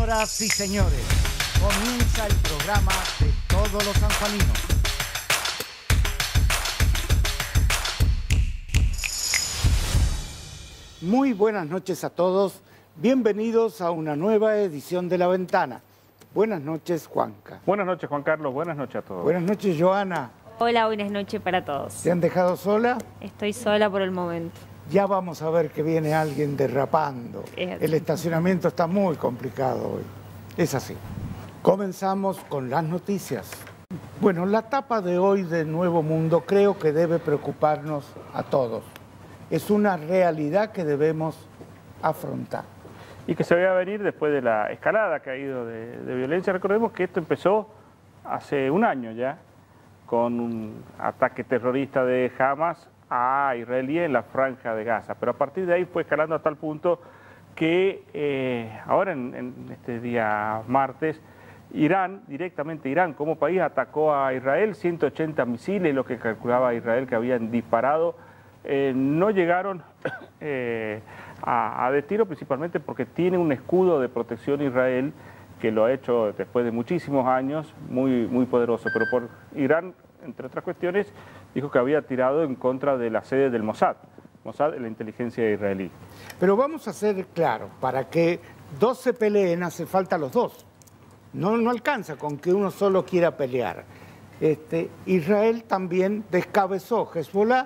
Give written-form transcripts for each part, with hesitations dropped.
Señoras y señores, comienza el programa de todos los sanjuaninos. Muy buenas noches a todos, bienvenidos a una nueva edición de La Ventana. Buenas noches, Juanca. Buenas noches, Juan Carlos, buenas noches a todos. Buenas noches, Joana. Hola, buenas noches para todos. ¿Te han dejado sola? Estoy sola por el momento. Ya vamos a ver que viene alguien derrapando. El estacionamiento está muy complicado hoy. Es así. Comenzamos con las noticias. Bueno, la tapa de hoy de Nuevo Mundo creo que debe preocuparnos a todos. Es una realidad que debemos afrontar. Y que se veía venir después de la escalada que ha ido de violencia. Recordemos que esto empezó hace un año ya, con un ataque terrorista de Hamas a israelíes en la Franja de Gaza. Pero a partir de ahí fue escalando a tal punto que ahora en este día martes, directamente Irán como país atacó a Israel, 180 misiles, lo que calculaba Israel que habían disparado. No llegaron a destino, principalmente porque tiene un escudo de protección Israel que lo ha hecho después de muchísimos años, muy poderoso. Pero por Irán, entre otras cuestiones, dijo que había tirado en contra de la sede del Mossad. Mossad es la inteligencia israelí. Pero vamos a ser claros, para que dos se peleen hace falta los dos. No alcanza con que uno solo quiera pelear. Israel también descabezó Hezbollah.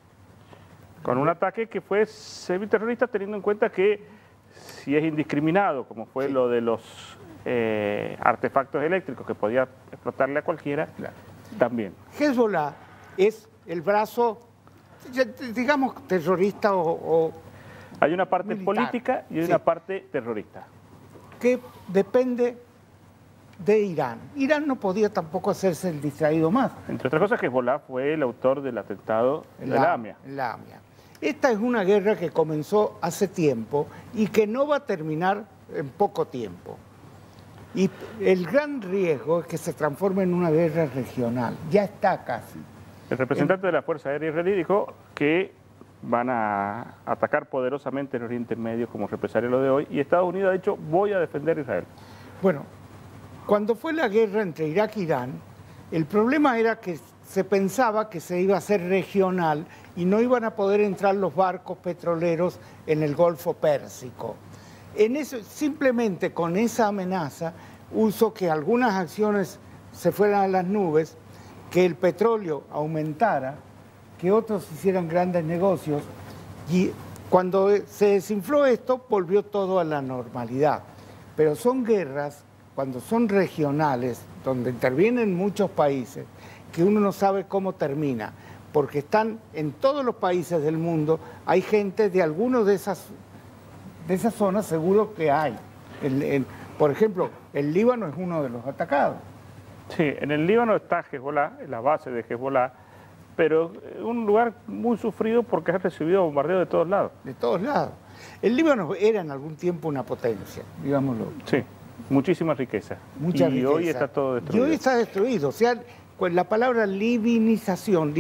Con un ataque que fue semiterrorista, teniendo en cuenta que si es indiscriminado, como fue lo de los artefactos eléctricos que podía explotarle a cualquiera, claro, también. Hezbollah es el brazo, digamos, terrorista o hay una parte militar, política y hay una parte terrorista. Que depende de Irán. Irán no podía tampoco hacerse el distraído más. Entre otras cosas, Hezbollah fue el autor del atentado de la AMIA. Esta es una guerra que comenzó hace tiempo y que no va a terminar en poco tiempo. Y el gran riesgo es que se transforme en una guerra regional. Ya está casi. El representante de la Fuerza Aérea israelí dijo que van a atacar poderosamente en Oriente Medio como represalia lo de hoy, y Estados Unidos ha dicho: voy a defender a Israel. Bueno, cuando fue la guerra entre Irak e Irán, el problema era que se pensaba que se iba a hacer regional y no iban a poder entrar los barcos petroleros en el Golfo Pérsico. Simplemente con esa amenaza hizo que algunas acciones se fueran a las nubes, que el petróleo aumentara, que otros hicieran grandes negocios, y cuando se desinfló esto volvió todo a la normalidad. Pero son guerras, cuando son regionales, donde intervienen muchos países, que uno no sabe cómo termina, porque están en todos los países del mundo, hay gente de algunos de esas zonas, seguro que hay. Por ejemplo, el Líbano es uno de los atacados. Sí, en el Líbano está Hezbollah, la base de Hezbollah, pero un lugar muy sufrido porque ha recibido bombardeo de todos lados. De todos lados. El Líbano era en algún tiempo una potencia, digámoslo. Sí, muchísima riqueza. Y hoy está todo destruido. Y hoy está destruido. O sea, la palabra libanización,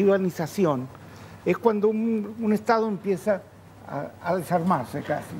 es cuando un Estado empieza a desarmarse casi,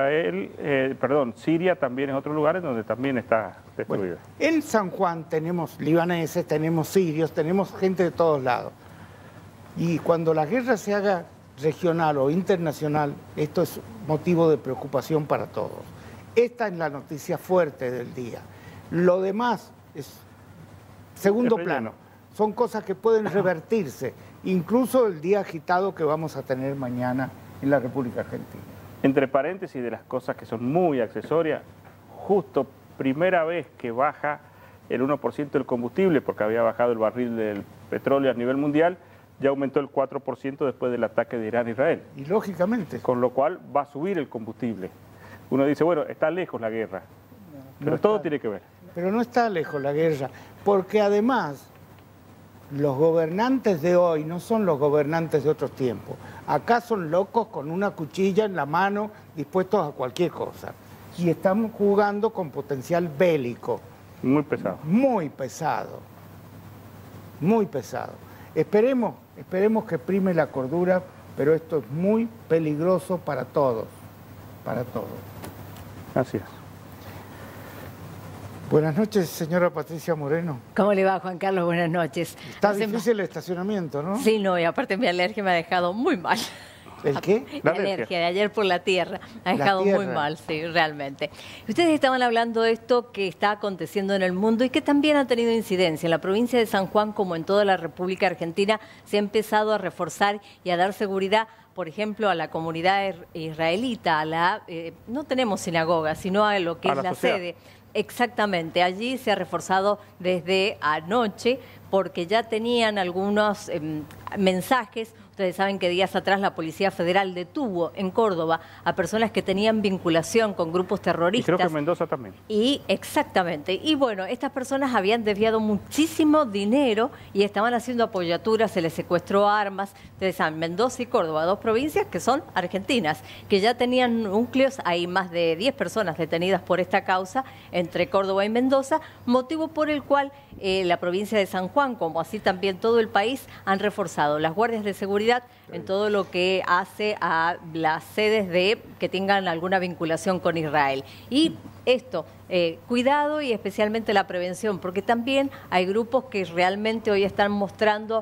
¿no? Siria también es otro lugar en donde también está destruido. Bueno, en San Juan tenemos libaneses, tenemos sirios, tenemos gente de todos lados. Y cuando la guerra se haga regional o internacional, esto es motivo de preocupación para todos. Esta es la noticia fuerte del día. Lo demás es segundo plano. Son cosas que pueden revertirse, incluso el día agitado que vamos a tener mañana en la República Argentina. Entre paréntesis, de las cosas que son muy accesorias, justo primera vez que baja el 1% del combustible, porque había bajado el barril del petróleo a nivel mundial, ya aumentó el 4% después del ataque de Irán a Israel. Y lógicamente. Con lo cual va a subir el combustible. Uno dice, bueno, está lejos la guerra, pero todo tiene que ver. Pero no está lejos la guerra, porque además los gobernantes de hoy no son los gobernantes de otros tiempos. Acá son locos con una cuchilla en la mano, dispuestos a cualquier cosa. Y estamos jugando con potencial bélico. Muy pesado. Muy pesado. Muy pesado. Esperemos que prime la cordura, pero esto es muy peligroso para todos. Para todos. Así es. Buenas noches, señora Patricia Moreno. ¿Cómo le va, Juan Carlos? Buenas noches. Está difícil el estacionamiento, ¿no? Sí, no, y aparte mi alergia me ha dejado muy mal. ¿El qué? La alergia de ayer por la tierra. Ha dejado muy mal, sí, realmente. Ustedes estaban hablando de esto que está aconteciendo en el mundo y que también ha tenido incidencia. En la provincia de San Juan, como en toda la República Argentina, se ha empezado a reforzar y a dar seguridad, por ejemplo, a la comunidad israelita, no tenemos sinagoga, sino a lo que es la sede. Exactamente, allí se ha reforzado desde anoche porque ya tenían algunos mensajes. Ustedes saben que días atrás la Policía Federal detuvo en Córdoba a personas que tenían vinculación con grupos terroristas. Y creo que en Mendoza también. Y exactamente. Y bueno, estas personas habían desviado muchísimo dinero y estaban haciendo apoyaturas, se les secuestró armas. Ustedes saben, Mendoza y Córdoba, dos provincias que son argentinas, que ya tenían núcleos, hay más de 10 personas detenidas por esta causa entre Córdoba y Mendoza, motivo por el cual la provincia de San Juan, como así también todo el país, han reforzado las guardias de seguridad en todo lo que hace a las sedes que tengan alguna vinculación con Israel. Y esto, cuidado y especialmente la prevención, porque también hay grupos que realmente hoy están mostrando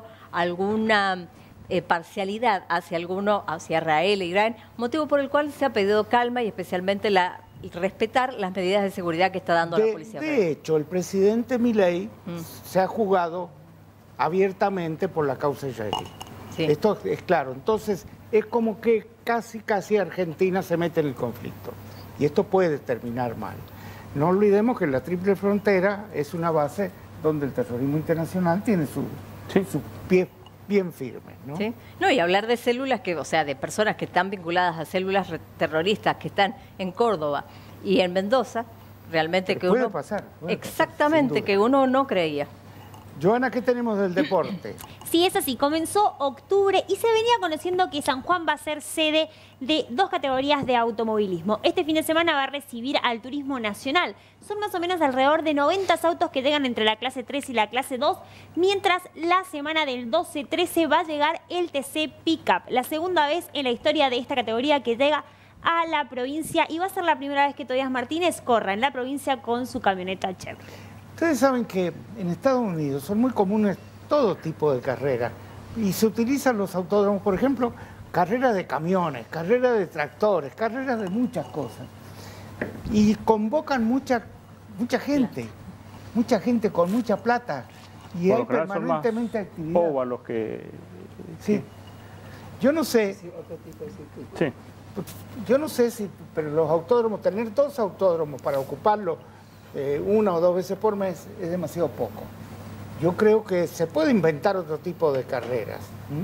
alguna parcialidad hacia Israel e Irán, motivo por el cual se ha pedido calma y especialmente respetar las medidas de seguridad que está dando la Policía Federal. De hecho, el presidente Milei se ha jugado abiertamente por la causa israelí. Sí. Esto es claro. Entonces, es como que casi Argentina se mete en el conflicto. Y esto puede terminar mal. No olvidemos que la triple frontera es una base donde el terrorismo internacional tiene sus pies bien firmes, ¿no? Sí. No, y hablar de células de personas que están vinculadas a células terroristas que están en Córdoba y en Mendoza, realmente que puede pasar. Exactamente, que uno no creía. Joana, ¿qué tenemos del deporte? Sí, es así. Comenzó octubre y se venía conociendo que San Juan va a ser sede de 2 categorías de automovilismo. Este fin de semana va a recibir al turismo nacional. Son más o menos alrededor de 90 autos que llegan entre la clase 3 y la clase 2, mientras la semana del 12-13 va a llegar el TC Pickup, la segunda vez en la historia de esta categoría que llega a la provincia y va a ser la primera vez que Tobias Martínez corra en la provincia con su camioneta Chevrolet. Ustedes saben que en Estados Unidos son muy comunes todo tipo de carreras y se utilizan los autódromos, por ejemplo, carreras de camiones, carreras de tractores, carreras de muchas cosas. Y convocan mucha gente con mucha plata y hay permanentemente actividad. O a los que... Sí. Yo no sé... Sí. Yo no sé si, pero los autódromos, tener 2 autódromos para ocuparlos 1 o 2 veces por mes es demasiado poco. Yo creo que se puede inventar otro tipo de carreras.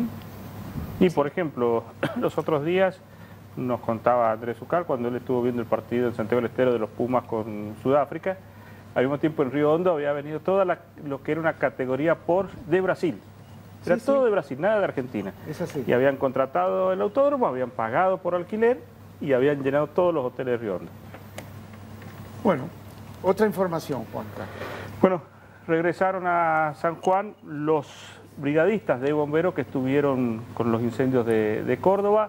Y por ejemplo, los otros días nos contaba Andrés Ucal cuando él estuvo viendo el partido en Santiago del Estero de los Pumas con Sudáfrica, al mismo tiempo en Río Hondo había venido toda lo que era una categoría de Brasil. Era todo de Brasil, nada de Argentina. Es así. Y habían contratado el autódromo, habían pagado por alquiler y habían llenado todos los hoteles de Río Hondo. Bueno, otra información, Juanca. Bueno, regresaron a San Juan los brigadistas de bomberos que estuvieron con los incendios de Córdoba,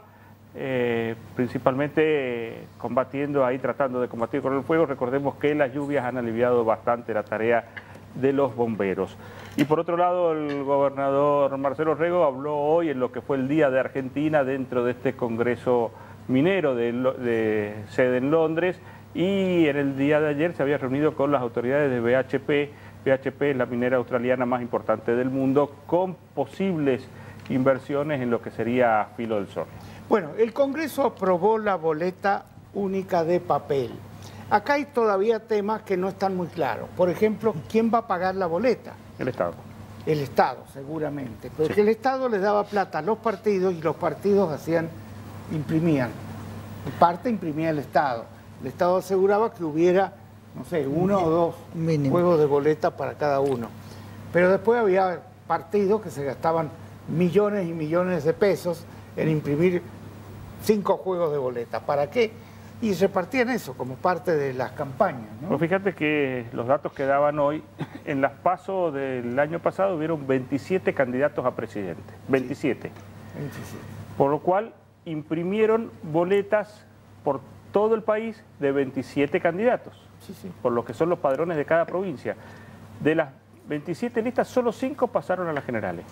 principalmente tratando de combatir con el fuego. Recordemos que las lluvias han aliviado bastante la tarea de los bomberos. Y por otro lado, el gobernador Marcelo Rego habló hoy en lo que fue el Día de Argentina dentro de este Congreso Minero de sede en Londres, y en el día de ayer se había reunido con las autoridades de BHP. BHP es la minera australiana más importante del mundo, con posibles inversiones en lo que sería Filo del Sol. Bueno, el Congreso aprobó la boleta única de papel. Acá hay todavía temas que no están muy claros. Por ejemplo, ¿quién va a pagar la boleta? El Estado. El Estado, seguramente. Porque el Estado le daba plata a los partidos y los partidos imprimían. En parte imprimía el Estado. El Estado aseguraba que hubiera, no sé, 1 o 2 juegos de boleta para cada uno. Pero después había partidos que se gastaban millones y millones de pesos en imprimir 5 juegos de boleta. ¿Para qué? Y repartían eso como parte de las campañas, ¿no? Pues fíjate que los datos que daban hoy, en las PASO del año pasado hubieron 27 candidatos a presidente. 27. Sí, 27. Por lo cual imprimieron boletas por todo el país de 27 candidatos, por lo que son los padrones de cada provincia. De las 27 listas, solo 5 pasaron a las generales.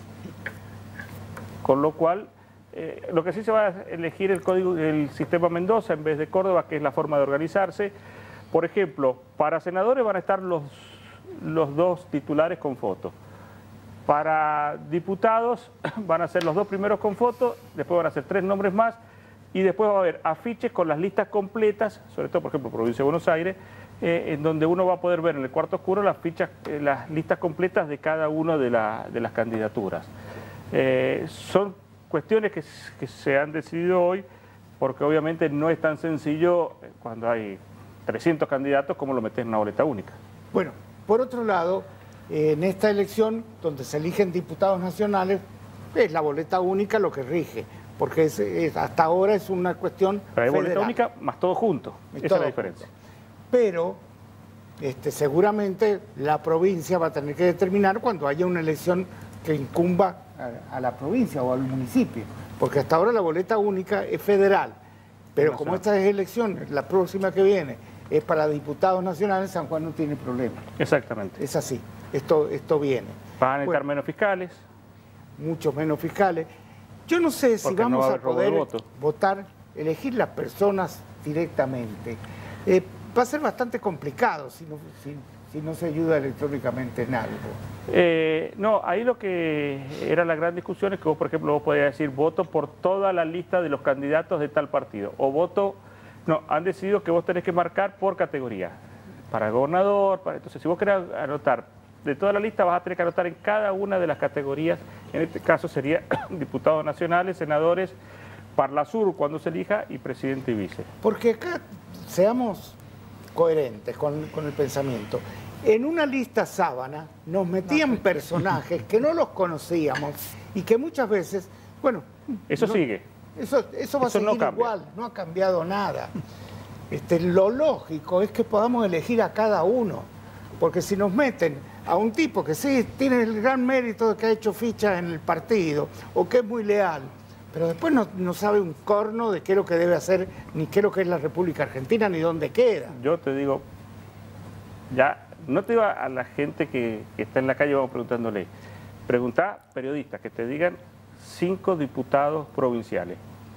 Con lo cual, lo que sí se va a elegir el sistema Mendoza en vez de Córdoba, que es la forma de organizarse. Por ejemplo, para senadores van a estar los 2 titulares con foto. Para diputados van a ser los 2 primeros con foto, después van a ser 3 nombres más, y después va a haber afiches con las listas completas, sobre todo, por ejemplo, provincia de Buenos Aires, en donde uno va a poder ver en el cuarto oscuro las listas completas de cada una de las candidaturas. Son cuestiones que se han decidido hoy, porque obviamente no es tan sencillo cuando hay 300 candidatos como lo metes en una boleta única. Bueno, por otro lado, en esta elección, donde se eligen diputados nacionales, es la boleta única lo que rige, porque hasta ahora es una cuestión Pero hay boleta federal. única más todo junto, esa es la diferencia. Pero seguramente la provincia va a tener que determinar cuando haya una elección que incumba a la provincia o al municipio, porque hasta ahora la boleta única es federal, pero como esta es elección, la próxima que viene es para diputados nacionales, San Juan no tiene problema. Exactamente. Es así, esto viene. Van a necesitar menos fiscales. Muchos menos fiscales. Yo no sé si Porque no vamos va a a haber robo de poder voto. votar, elegir las personas directamente. Va a ser bastante complicado si no se ayuda electrónicamente en algo. No, ahí lo que era la gran discusión es que vos, por ejemplo, vos podías decir voto por toda la lista de los candidatos de tal partido, o voto... No, han decidido que vos tenés que marcar por categoría, para el gobernador, entonces si vos querés anotar de toda la lista vas a tener que anotar en cada una de las categorías, en este caso sería diputados nacionales, senadores, Parlasur cuando se elija y presidente y vice. Porque acá seamos coherentes con el pensamiento. En una lista sábana nos metían personajes que no los conocíamos y que muchas veces, bueno... Eso sigue. Eso va a seguir igual, no ha cambiado nada. Lo lógico es que podamos elegir a cada uno, porque si nos meten a un tipo que sí tiene el gran mérito de que ha hecho ficha en el partido o que es muy leal, pero después no sabe un corno de qué es lo que debe hacer, ni qué es lo que es la República Argentina, ni dónde queda. Yo te digo, ya no te iba a la gente que está en la calle, vamos preguntándole, preguntá periodistas que te digan 5 diputados provinciales.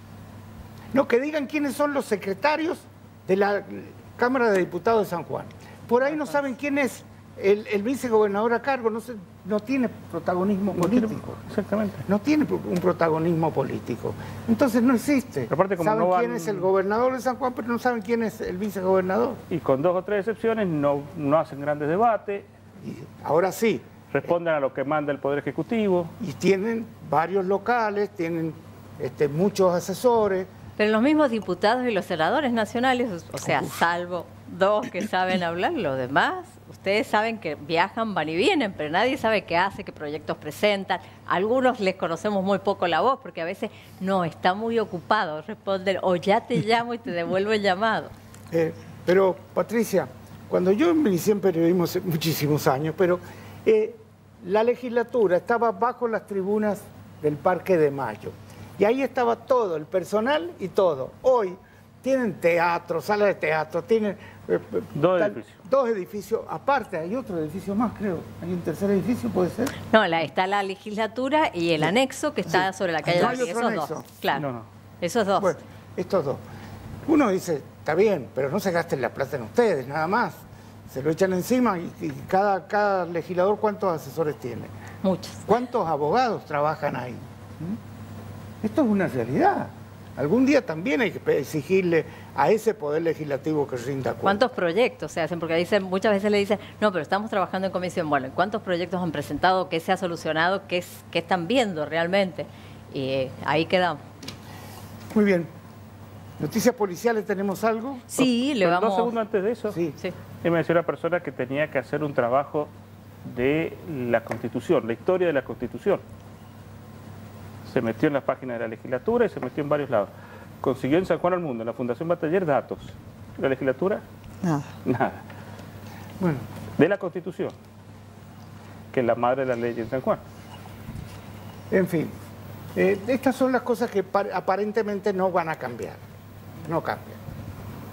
No, que digan quiénes son los secretarios de la Cámara de Diputados de San Juan. Por ahí no saben quién es el vicegobernador a cargo, no tiene protagonismo político. Exactamente. No tiene un protagonismo político. Entonces no existe. Aparte, como saben no quién es el gobernador de San Juan, pero no saben quién es el vicegobernador. Y con 2 o 3 excepciones no hacen grandes debates. Y ahora sí. Responden a lo que manda el Poder Ejecutivo. Y tienen varios locales, tienen muchos asesores. Pero los mismos diputados y los senadores nacionales, o sea, salvo 2 que saben hablar, los demás, ustedes saben que viajan, van y vienen, pero nadie sabe qué hace, qué proyectos presentan. Algunos les conocemos muy poco la voz, porque a veces no, está muy ocupado, responden, o ya te llamo y te devuelvo el llamado. Pero, Patricia, cuando yo inicié en periodismo hace muchísimos años, pero la legislatura estaba bajo las tribunas del Parque de Mayo. Y ahí estaba todo, el personal y todo. Hoy tienen teatro, sala de teatro, tienen 2 edificios. 2 edificios. Aparte, hay otro edificio más, creo. ¿Hay un tercer edificio, puede ser? No, está la legislatura y el anexo que está sobre la calle No hay Rodríguez. otro Esos anexo. 2, claro. No. Esos 2. Bueno, estos 2. Uno dice, está bien, pero no se gasten la plata en ustedes, nada más. Se lo echan encima y cada legislador, ¿cuántos asesores tiene? Muchos. ¿Cuántos abogados trabajan ahí? Esto es una realidad. Algún día también hay que exigirle a ese poder legislativo que rinda cuentas. ¿Cuántos proyectos se hacen? Porque muchas veces le dicen, no, pero estamos trabajando en comisión. Bueno, ¿cuántos proyectos han presentado? ¿Qué se ha solucionado? ¿Qué están viendo realmente? Y ahí quedamos. Muy bien. ¿Noticias policiales tenemos algo? Sí, le Pero vamos... 2 segundos antes de eso, Sí. me decía una persona que tenía que hacer un trabajo de la Constitución, la historia de la Constitución. Se metió en las páginas de la legislatura y se metió en varios lados. Consiguió en San Juan al Mundo, en la Fundación Bataller, datos. ¿La legislatura? Nada. Nada. Bueno, De la Constitución, que es la madre de la ley en San Juan. en fin. Estas son las cosas que aparentemente no van a cambiar. No cambian.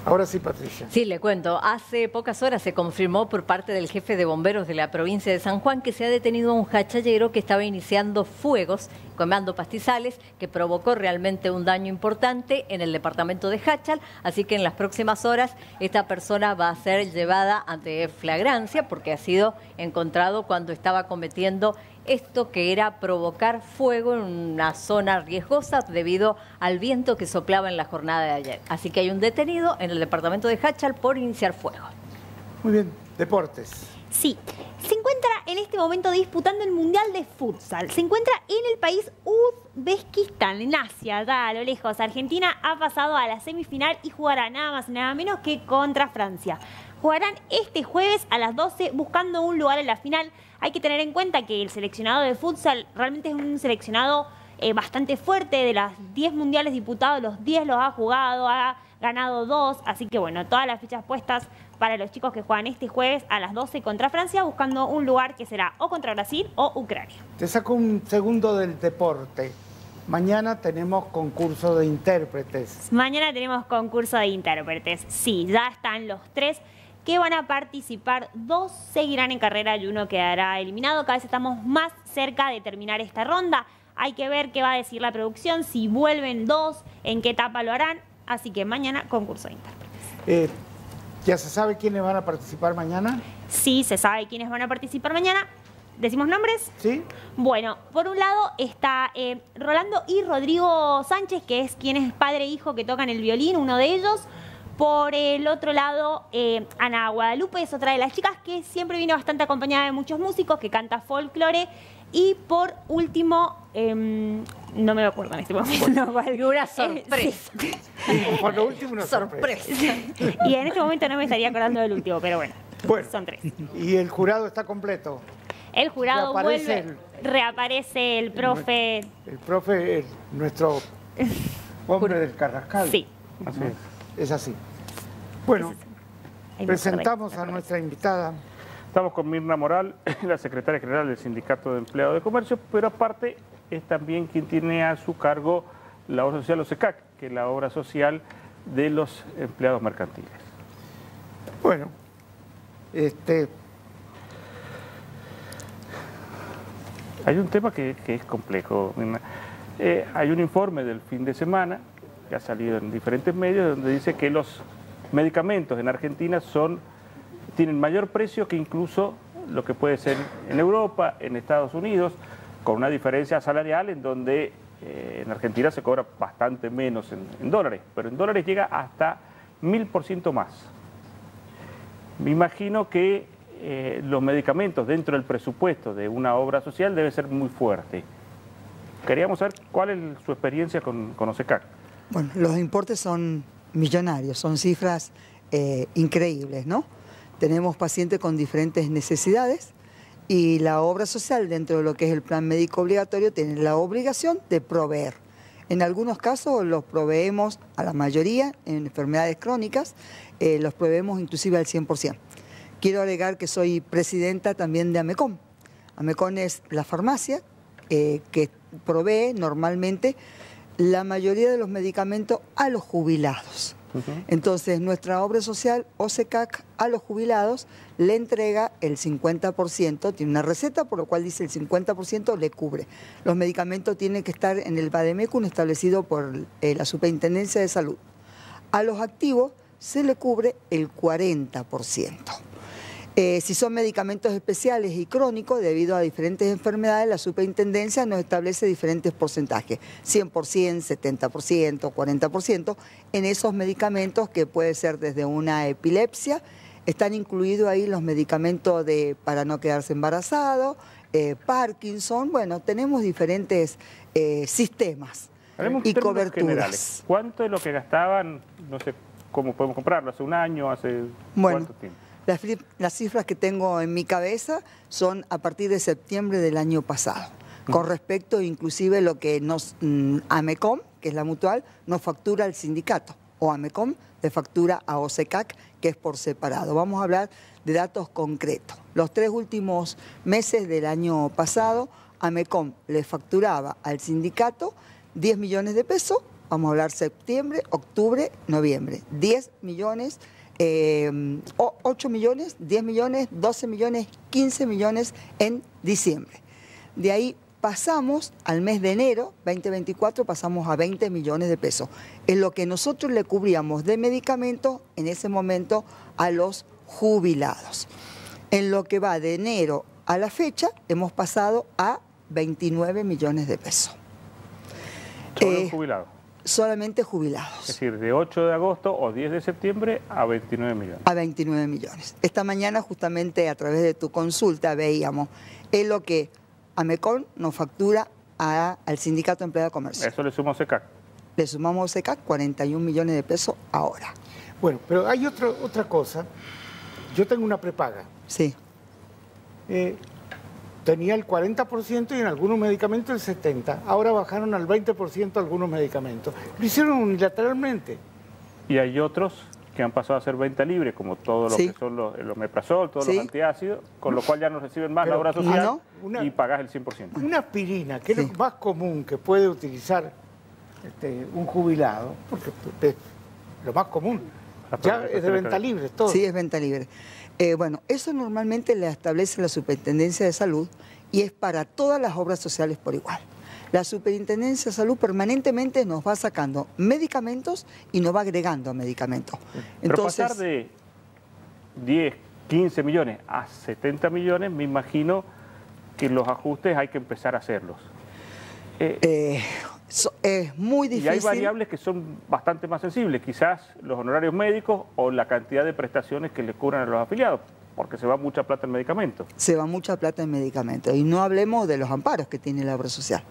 Ahora sí, Patricia. Sí, le cuento. Hace pocas horas se confirmó por parte del jefe de bomberos de la provincia de San Juan que se ha detenido a un hachallero que estaba iniciando fuegos, quemando pastizales, que provocó realmente un daño importante en el departamento de Jáchal. Así que en las próximas horas esta persona va a ser llevada ante flagrancia porque ha sido encontrado cuando estaba cometiendo esto que era provocar fuego en una zona riesgosa debido al viento que soplaba en la jornada de ayer. Así que hay un detenido en el departamento de Jáchal por iniciar fuego. Muy bien, deportes. Sí, se encuentra en este momento disputando el Mundial de Futsal. Se encuentra en el país Uzbekistán, en Asia, allá a lo lejos. Argentina ha pasado a la semifinal y jugará nada más y nada menos que contra Francia. Jugarán este jueves a las 12 buscando un lugar en la final. Hay que tener en cuenta que el seleccionado de futsal realmente es un seleccionado bastante fuerte. De las 10 mundiales disputados, los 10 los ha jugado, ha ganado 2. Así que bueno, todas las fichas puestas para los chicos que juegan este jueves a las 12 contra Francia, buscando un lugar que será o contra Brasil o Ucrania. Te saco un segundo del deporte. Mañana tenemos concurso de intérpretes. Mañana tenemos concurso de intérpretes. Sí, ya están los 3 que van a participar. 2 seguirán en carrera y 1 quedará eliminado. Cada vez estamos más cerca de terminar esta ronda. Hay que ver qué va a decir la producción, si vuelven 2, en qué etapa lo harán. Así que mañana concurso de intérpretes. ¿Ya se sabe quiénes van a participar mañana? Sí, se sabe quiénes van a participar mañana. ¿Decimos nombres? Sí. Bueno, por un lado está Rolando y Rodrigo Sánchez, que es quien es padre e hijo que tocan el violín, uno de ellos. Por el otro lado, Ana Guadalupe es otra de las chicas que siempre viene bastante acompañada de muchos músicos, que canta folclore. Y por último, no me acuerdo en este momento. Una sorpresa. Por lo último, una sorpresa. Y en este momento no me estaría acordando del último, pero bueno, son 3. ¿Y el jurado está completo? El jurado vuelve, reaparece el profe. El profe, nuestro hombre del Carrascal. Sí. Así es. Es así. Bueno, presentamos a nuestra invitada. Estamos con Mirna Moral, la secretaria general del Sindicato de Empleados de Comercio, pero aparte es también quien tiene a su cargo la obra social OSECAC, que es la obra social de los empleados mercantiles. Bueno, hay un tema que es complejo, Mirna. Hay un informe del fin de semana que ha salido en diferentes medios donde dice que los medicamentos en Argentina tienen mayor precio que incluso lo que puede ser en Europa, en Estados Unidos, con una diferencia salarial en donde en Argentina se cobra bastante menos en dólares, pero en dólares llega hasta 1000% más. Me imagino que los medicamentos dentro del presupuesto de una obra social debe ser muy fuerte. Queríamos saber cuál es su experiencia con OSECAC. Bueno, los importes son millonarios, son cifras increíbles, ¿no? Tenemos pacientes con diferentes necesidades y la obra social dentro de lo que es el plan médico obligatorio tiene la obligación de proveer. En algunos casos los proveemos a la mayoría, en enfermedades crónicas, los proveemos inclusive al 100%. Quiero agregar que soy presidenta también de AMECOM. AMECOM es la farmacia que provee normalmente la mayoría de los medicamentos a los jubilados. Entonces, nuestra obra social, OSECAC, a los jubilados le entrega el 50%, tiene una receta por lo cual dice el 50% le cubre. Los medicamentos tienen que estar en el Vademecum establecido por la Superintendencia de Salud. A los activos se le cubre el 40%. Si son medicamentos especiales y crónicos, debido a diferentes enfermedades, la superintendencia nos establece diferentes porcentajes, 100%, 70%, 40%, en esos medicamentos que puede ser desde una epilepsia, están incluidos ahí los medicamentos para no quedarse embarazado, Parkinson, bueno, tenemos diferentes sistemas y coberturas. Generales. ¿Cuánto es lo que gastaban, no sé cómo podemos comprarlo, hace un año, hace cuánto tiempo? Las cifras que tengo en mi cabeza son a partir de septiembre del año pasado, con respecto inclusive lo que AMECOM, que es la mutual, nos factura al sindicato, o AMECOM le factura a OSECAC, que es por separado. Vamos a hablar de datos concretos. Los 3 últimos meses del año pasado, AMECOM le facturaba al sindicato 10 millones de pesos vamos a hablar septiembre, octubre, noviembre. 10 millones, 8 millones, 10 millones, 12 millones, 15 millones en diciembre. De ahí pasamos al mes de enero 2024, pasamos a 20 millones de pesos. Es lo que nosotros le cubríamos de medicamentos en ese momento a los jubilados. En lo que va de enero a la fecha, hemos pasado a 29 millones de pesos. ¿Solo jubilados? Solamente jubilados. Es decir, de 8 de agosto o 10 de septiembre a 29 millones. A 29 millones. Esta mañana, justamente a través de tu consulta, veíamos es lo que AMECOM nos factura al Sindicato de Empleados de Comercio. Eso le suma OSECAC. Le sumamos OSECAC 41 millones de pesos ahora. Bueno, pero hay otra cosa. Yo tengo una prepaga. Sí. Tenía el 40% y en algunos medicamentos el 70%. Ahora bajaron al 20% algunos medicamentos. Lo hicieron unilateralmente. Y hay otros que han pasado a ser venta libre, como todo lo que son el omeprazol, todos los antiácidos, con lo cual ya no reciben más la obra social y pagas el 100%. Una aspirina, que es lo más común que puede utilizar un jubilado, porque es lo más común, ya es de venta libre todo. Sí, es venta libre. Bueno, eso normalmente le establece la Superintendencia de Salud y es para todas las obras sociales por igual. La Superintendencia de Salud permanentemente nos va sacando medicamentos y nos va agregando medicamentos. Pero entonces, pasar de 10, 15 millones a 70 millones, me imagino que los ajustes hay que empezar a hacerlos. Es muy difícil. Y hay variables que son bastante más sensibles, quizás los honorarios médicos o la cantidad de prestaciones que le cubran a los afiliados, porque se va mucha plata en medicamentos. Se va mucha plata en medicamentos. Y no hablemos de los amparos que tiene la obra social.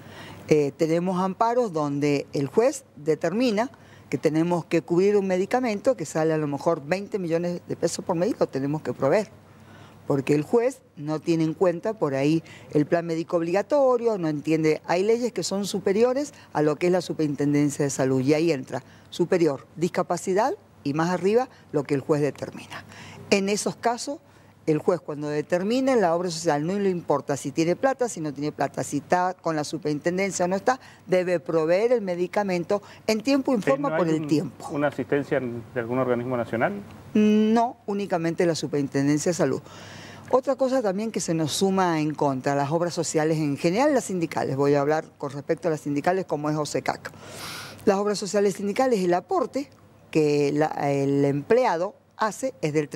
Tenemos amparos donde el juez determina que tenemos que cubrir un medicamento que sale a lo mejor 20 millones de pesos por mes y lo tenemos que proveer. Porque el juez no tiene en cuenta por ahí el plan médico obligatorio, no entiende. Hay leyes que son superiores a lo que es la Superintendencia de Salud y ahí entra superior, discapacidad y más arriba lo que el juez determina. En esos casos, el juez cuando determine la obra social no le importa si tiene plata, si no tiene plata, si está con la superintendencia o no está, debe proveer el medicamento en tiempo y forma por el tiempo. ¿Una asistencia de algún organismo nacional? No, únicamente la Superintendencia de Salud. Otra cosa también que se nos suma en contra, las obras sociales en general, las sindicales, voy a hablar con respecto a las sindicales como es OSECAC. Las obras sociales sindicales, el aporte que el empleado hace es del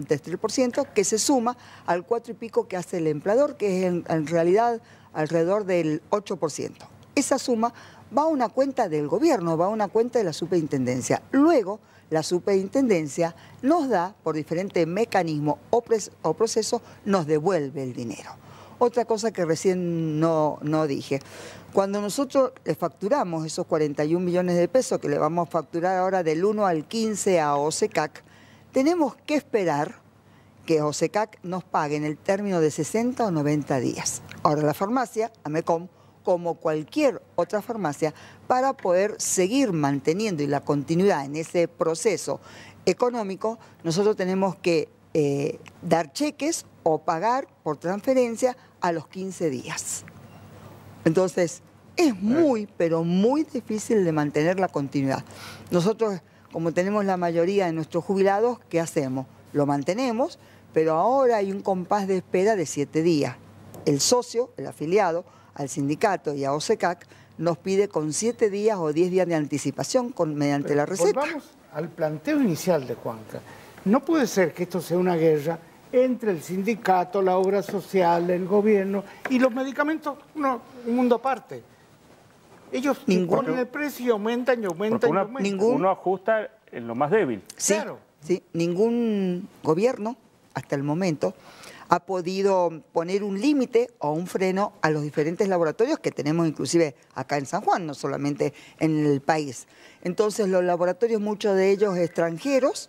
3%, que se suma al 4 y pico que hace el empleador, que es en realidad alrededor del 8%. Esa suma va a una cuenta del gobierno, va a una cuenta de la superintendencia. Luego, la superintendencia nos da, por diferentes mecanismos o procesos, nos devuelve el dinero. Otra cosa que recién no dije, cuando nosotros le facturamos esos 41 millones de pesos que le vamos a facturar ahora del 1 al 15 a OSECAC, tenemos que esperar que OSECAC nos pague en el término de 60 o 90 días. Ahora la farmacia, AMECOM, como cualquier otra farmacia, para poder seguir manteniendo y la continuidad en ese proceso económico, nosotros tenemos que dar cheques o pagar por transferencia a los 15 días. Entonces, es muy, pero muy difícil de mantener la continuidad. Nosotros, como tenemos la mayoría de nuestros jubilados, ¿qué hacemos? Lo mantenemos, pero ahora hay un compás de espera de 7 días. El socio, el afiliado, al sindicato y a OSECAC, nos pide con 7 días o 10 días de anticipación mediante la receta. Volvamos al planteo inicial de Juanca. No puede ser que esto sea una guerra entre el sindicato, la obra social, el gobierno y los medicamentos, un mundo aparte. Ellos ponen el precio y aumentan y aumentan y aumentan. Uno ajusta en lo más débil. Sí, claro. Sí, ningún gobierno hasta el momento ha podido poner un límite o un freno a los diferentes laboratorios que tenemos inclusive acá en San Juan, no solamente en el país. Entonces los laboratorios, muchos de ellos extranjeros,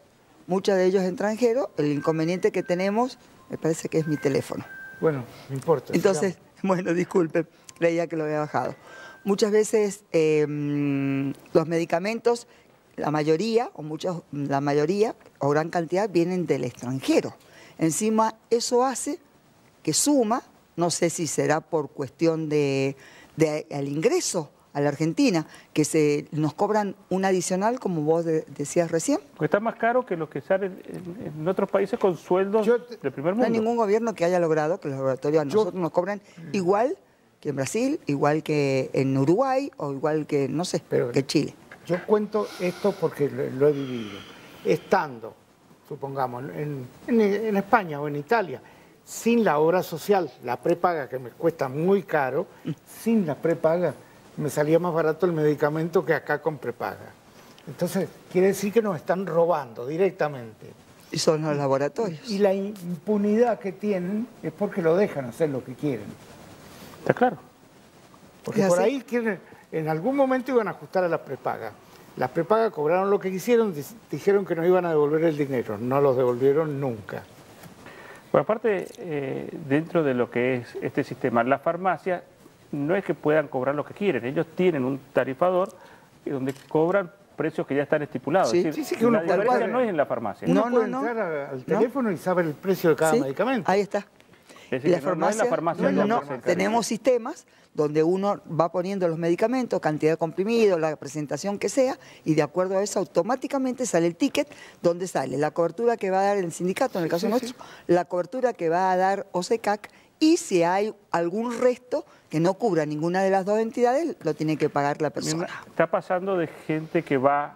el inconveniente que tenemos, me parece que es mi teléfono. Bueno, no importa. Entonces, bueno, disculpe, creía que lo había bajado. Muchas veces los medicamentos, la mayoría o gran cantidad vienen del extranjero. Encima eso hace que suma, no sé si será por cuestión de el ingreso a la Argentina, que nos cobran un adicional, como vos decías recién. Porque está más caro que lo que sale en otros países con sueldos del primer mundo. No hay ningún gobierno que haya logrado que los laboratorios a nosotros nos cobren igual que en Brasil, igual que en Uruguay o igual que, no sé, que Chile. Yo cuento esto porque lo he vivido. Estando, supongamos, en España o en Italia, sin la obra social, la prepaga, que me cuesta muy caro, sin la prepaga me salía más barato el medicamento que acá con prepaga. Entonces, quiere decir que nos están robando directamente. Y son los laboratorios. Y la impunidad que tienen es porque lo dejan hacer lo que quieren. Está claro. Porque por ahí en algún momento iban a ajustar a las prepagas. Las prepagas cobraron lo que quisieron, dijeron que nos iban a devolver el dinero. No los devolvieron nunca. Bueno, aparte, dentro de lo que es este sistema, las farmacias no es que puedan cobrar lo que quieren. Ellos tienen un tarifador donde cobran precios que ya están estipulados. Sí, es decir, sí, que uno la diferencia no es en la farmacia. Uno puede entrar al teléfono y sabe el precio de cada medicamento. Ahí está. Es decir, no es la farmacia. Tenemos sistemas donde uno va poniendo los medicamentos, cantidad de comprimidos, la presentación que sea, y de acuerdo a eso automáticamente sale el ticket donde sale la cobertura que va a dar el sindicato, en el caso nuestro, la cobertura que va a dar OSECAC, y si hay algún resto que no cubra ninguna de las dos entidades, lo tiene que pagar la persona. Está pasando de gente que va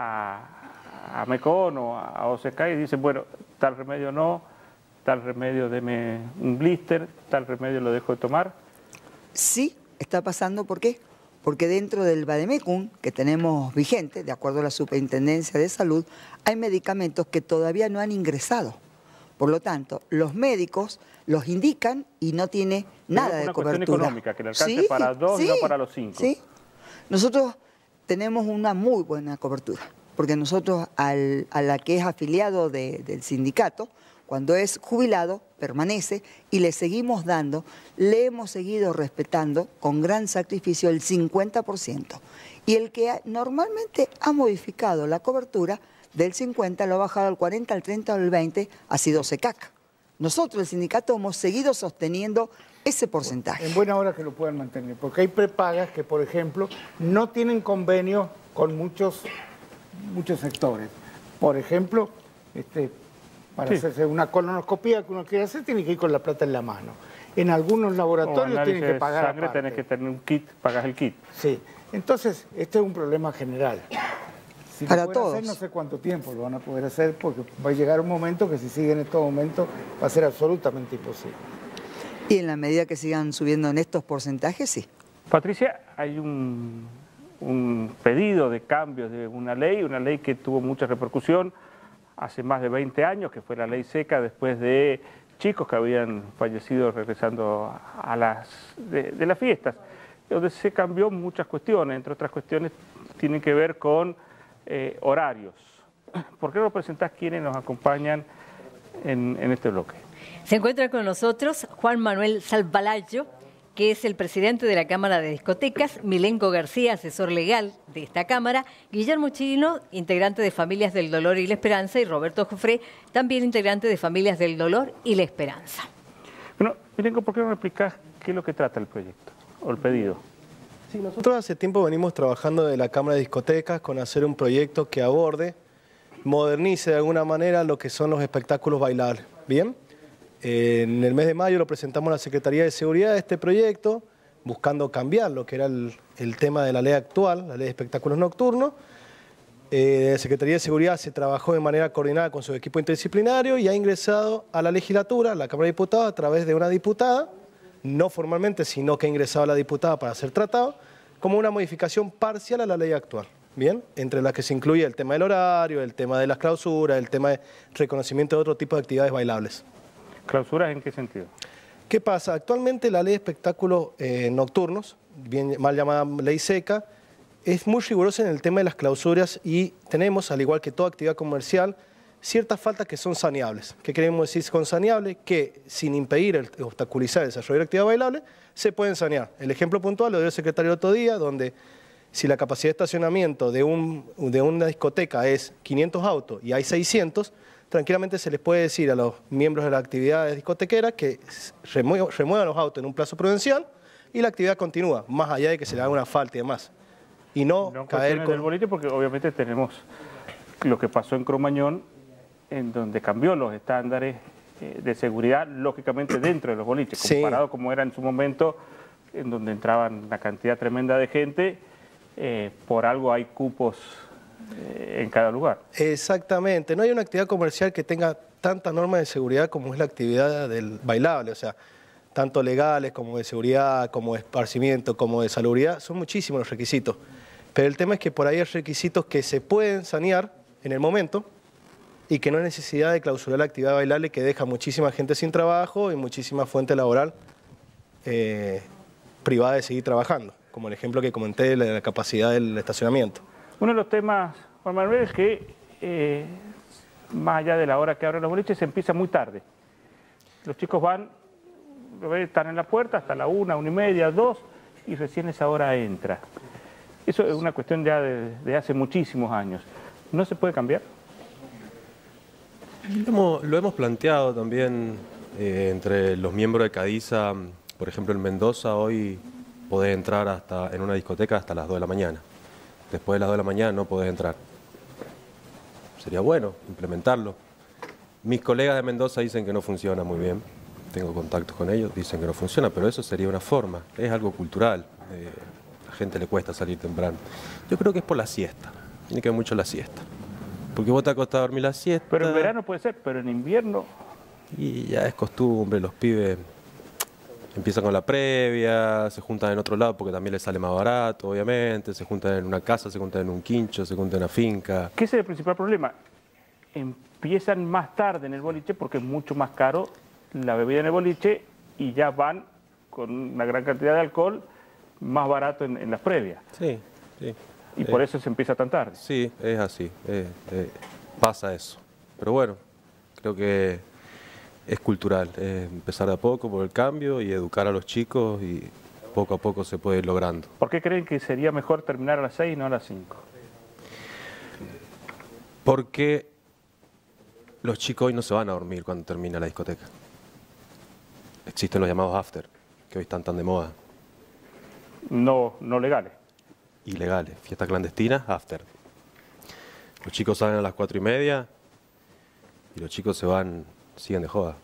a Mecon o a OSECAC y dice, bueno, tal remedio no, tal remedio deme un blister, tal remedio lo dejo de tomar. Sí, está pasando, ¿por qué? Porque dentro del Vademecum que tenemos vigente, de acuerdo a la Superintendencia de Salud, hay medicamentos que todavía no han ingresado. Por lo tanto, los médicos los indican y no tiene nada de cobertura. Es una cuestión económica, que le alcance para dos y no para los 5. Sí, nosotros tenemos una muy buena cobertura, porque nosotros a la que es afiliado del sindicato, cuando es jubilado, permanece y le seguimos dando, le hemos seguido respetando con gran sacrificio el 50%. Y el que normalmente ha modificado la cobertura del 50 lo ha bajado al 40, al 30 o al 20, ha sido OSECAC. Nosotros, el sindicato, hemos seguido sosteniendo ese porcentaje. En buena hora que lo puedan mantener, porque hay prepagas que, por ejemplo, no tienen convenio con muchos sectores. Por ejemplo, para hacerse una colonoscopía que uno quiere hacer, tiene que ir con la plata en la mano. En algunos laboratorios tienen que pagar sangre, aparte. tenés que tener un kit, pagas el kit. Sí, entonces este es un problema general. Si para lo pueden todos. hacer, no sé cuánto tiempo lo van a poder hacer, porque va a llegar un momento que si siguen estos momentos va a ser absolutamente imposible. Y en la medida que sigan subiendo en estos porcentajes, sí. Patricia, hay un pedido de cambios de una ley que tuvo mucha repercusión hace más de 20 años, que fue la ley seca, después de chicos que habían fallecido regresando a de las fiestas, donde se cambió muchas cuestiones, entre otras cuestiones tienen que ver con horarios. ¿Por qué no presentás quiénes nos acompañan en este bloque? Se encuentra con nosotros Juan Manuel Salvalayo, que es el presidente de la Cámara de Discotecas, Milenko García, asesor legal de esta Cámara, Guillermo Chirino, integrante de Familias del Dolor y la Esperanza, y Roberto Jofré, también integrante de Familias del Dolor y la Esperanza. Bueno, Milenko, ¿por qué no me explicás qué es lo que trata el proyecto o el pedido? Sí, nosotros hace tiempo venimos trabajando de la Cámara de Discotecas con hacer un proyecto que aborde, modernice de alguna manera lo que son los espectáculos bailables. ¿Bien? En el mes de mayo lo presentamos a la Secretaría de Seguridad de este proyecto, buscando cambiar lo que era el tema de la ley actual, la ley de espectáculos nocturnos. La Secretaría de Seguridad se trabajó de manera coordinada con su equipo interdisciplinario y ha ingresado a la legislatura, a la Cámara de Diputados, a través de una diputada, no formalmente, sino que ha ingresado a la diputada para ser tratado, como una modificación parcial a la ley actual. Bien, entre las que se incluye el tema del horario, el tema de las clausuras, el tema de reconocimiento de otro tipo de actividades bailables. ¿Clausuras en qué sentido? ¿Qué pasa? Actualmente la ley de espectáculos nocturnos, bien mal llamada ley seca, es muy rigurosa en el tema de las clausuras y tenemos, al igual que toda actividad comercial, ciertas faltas que son saneables. ¿Qué queremos decir con saneable? Que sin impedir obstaculizar el desarrollo de la actividad bailable, se pueden sanear. El ejemplo puntual lo dio el secretario el otro día, donde si la capacidad de estacionamiento de una discoteca es 500 autos y hay 600, tranquilamente se les puede decir a los miembros de las actividades discotequeras que remuevan los autos en un plazo prudencial, y la actividad continúa, más allá de que se le haga una falta y demás. Y no caer con el boliche, porque obviamente tenemos lo que pasó en Cromañón, en donde cambió los estándares de seguridad, lógicamente dentro de los boliches, comparado como era en su momento, en donde entraban una cantidad tremenda de gente, por algo hay cupos en cada lugar. Exactamente, no hay una actividad comercial que tenga tantas normas de seguridad como es la actividad del bailable, o sea, tanto legales como de seguridad, como de esparcimiento, como de salubridad, son muchísimos los requisitos. Pero el tema es que por ahí hay requisitos que se pueden sanear en el momento y que no hay necesidad de clausurar la actividad bailable que deja muchísima gente sin trabajo y muchísima fuente laboral privada de seguir trabajando, como el ejemplo que comenté de la capacidad del estacionamiento. Uno de los temas, Juan Manuel, es que más allá de la hora que abren los boliches, se empieza muy tarde. Los chicos están en la puerta hasta la 1, 1:30, 2, y recién esa hora entra. Eso es una cuestión ya de hace muchísimos años. ¿No se puede cambiar? Lo hemos planteado también entre los miembros de Cadiza. Por ejemplo, en Mendoza hoy podés entrar en una discoteca hasta las 2 de la mañana. Después de las 2 de la mañana no podés entrar. Sería bueno implementarlo. Mis colegas de Mendoza dicen que no funciona muy bien. Tengo contactos con ellos, dicen que no funciona, pero eso sería una forma. Es algo cultural. A la gente le cuesta salir temprano. Yo creo que es por la siesta. Tiene que ver mucho la siesta. Porque vos te acostás a dormir la siesta. Pero en verano puede ser, pero en invierno... Y ya es costumbre, los pibes empiezan con la previa, se juntan en otro lado porque también les sale más barato, obviamente, se juntan en una casa, se juntan en un quincho, se juntan en una finca. ¿Qué es el principal problema? Empiezan más tarde en el boliche porque es mucho más caro la bebida en el boliche y ya van con una gran cantidad de alcohol más barato en las previas. Sí, sí. Y por eso se empieza tan tarde. Sí, es así, pasa eso. Pero bueno, creo que es cultural, empezar de a poco por el cambio y educar a los chicos y poco a poco se puede ir logrando. ¿Por qué creen que sería mejor terminar a las 6 y no a las 5? Porque los chicos hoy no se van a dormir cuando termina la discoteca. Existen los llamados after, que hoy están tan de moda. No legales. Ilegales, fiestas clandestinas, after. Los chicos salen a las 4:30 y los chicos siguen de joda.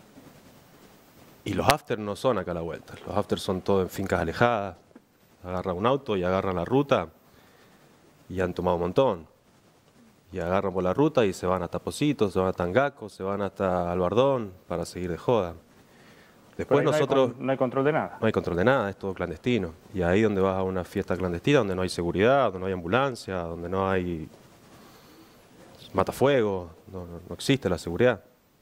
Y los after no son acá a la vuelta, los after son todos en fincas alejadas, agarran un auto y agarran la ruta y han tomado un montón. Y agarran por la ruta y se van hasta Positos, se van a Tangaco, se van hasta Albardón para seguir de joda. Después nosotros... No hay control de nada. No hay control de nada, es todo clandestino. Y ahí donde vas a una fiesta clandestina, donde no hay seguridad, donde no hay ambulancia, donde no hay matafuego, no existe la seguridad.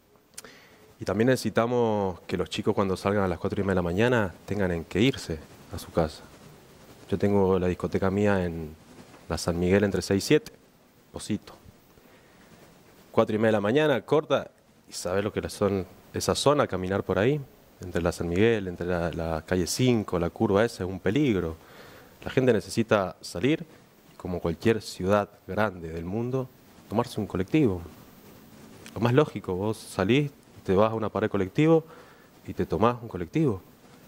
Y también necesitamos que los chicos cuando salgan a las 4:30 de la mañana tengan en que irse a su casa. Yo tengo la discoteca mía en la San Miguel entre 6 y 7, Posito. 4:30 de la mañana, corta, y sabes lo que son esa zona, caminar por ahí, entre la San Miguel, entre la calle 5, la curva esa, es un peligro. La gente necesita salir, como cualquier ciudad grande del mundo, tomarse un colectivo. Lo más lógico, vos salís, te vas a una parada de colectivo y te tomás un colectivo.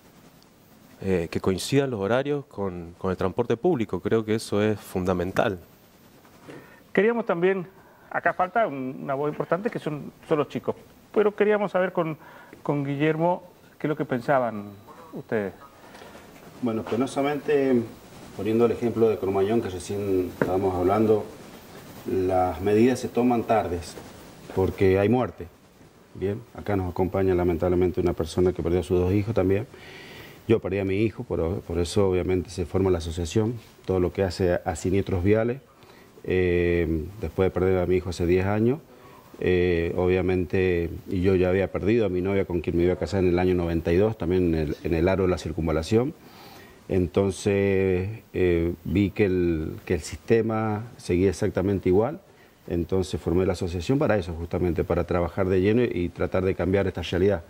Que coincidan los horarios con el transporte público, creo que eso es fundamental. Queríamos también, acá falta una voz importante que son los chicos, pero queríamos saber con Guillermo qué es lo que pensaban ustedes. Bueno, penosamente, poniendo el ejemplo de Cromañón que recién estábamos hablando, las medidas se toman tardes porque hay muerte. Bien, acá nos acompaña lamentablemente una persona que perdió a sus 2 hijos también. Yo perdí a mi hijo, por eso obviamente se forma la asociación, todo lo que hace a siniestros viales. Después de perder a mi hijo hace 10 años, obviamente, y yo ya había perdido a mi novia con quien me iba a casar en el año 92, también en el aro de la circunvalación. Entonces vi que el sistema seguía exactamente igual, entonces formé la asociación para eso, justamente, para trabajar de lleno y tratar de cambiar esta realidad.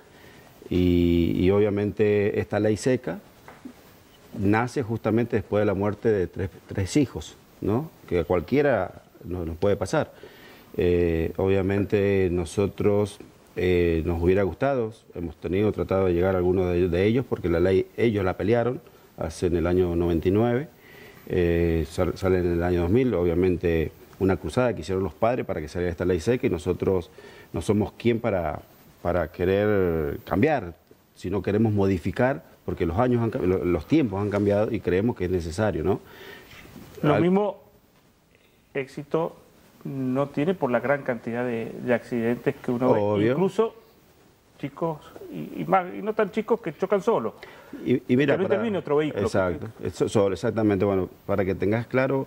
Y obviamente esta ley seca nace justamente después de la muerte de tres hijos, ¿no? Que a cualquiera nos puede pasar. Obviamente nosotros nos hubiera gustado, hemos tratado de llegar a algunos de ellos, porque la ley ellos la pelearon en el año 99, sale en el año 2000, obviamente una cruzada que hicieron los padres para que saliera esta ley seca, y nosotros no somos quien para querer cambiar, sino queremos modificar, porque los tiempos han cambiado y creemos que es necesario, ¿no? Lo mismo éxito no tiene por la gran cantidad de accidentes que uno ve, incluso chicos y no tan chicos que chocan solos. Y mira, que no interviene otro vehículo. Exacto, exactamente. Bueno, para que tengas claro,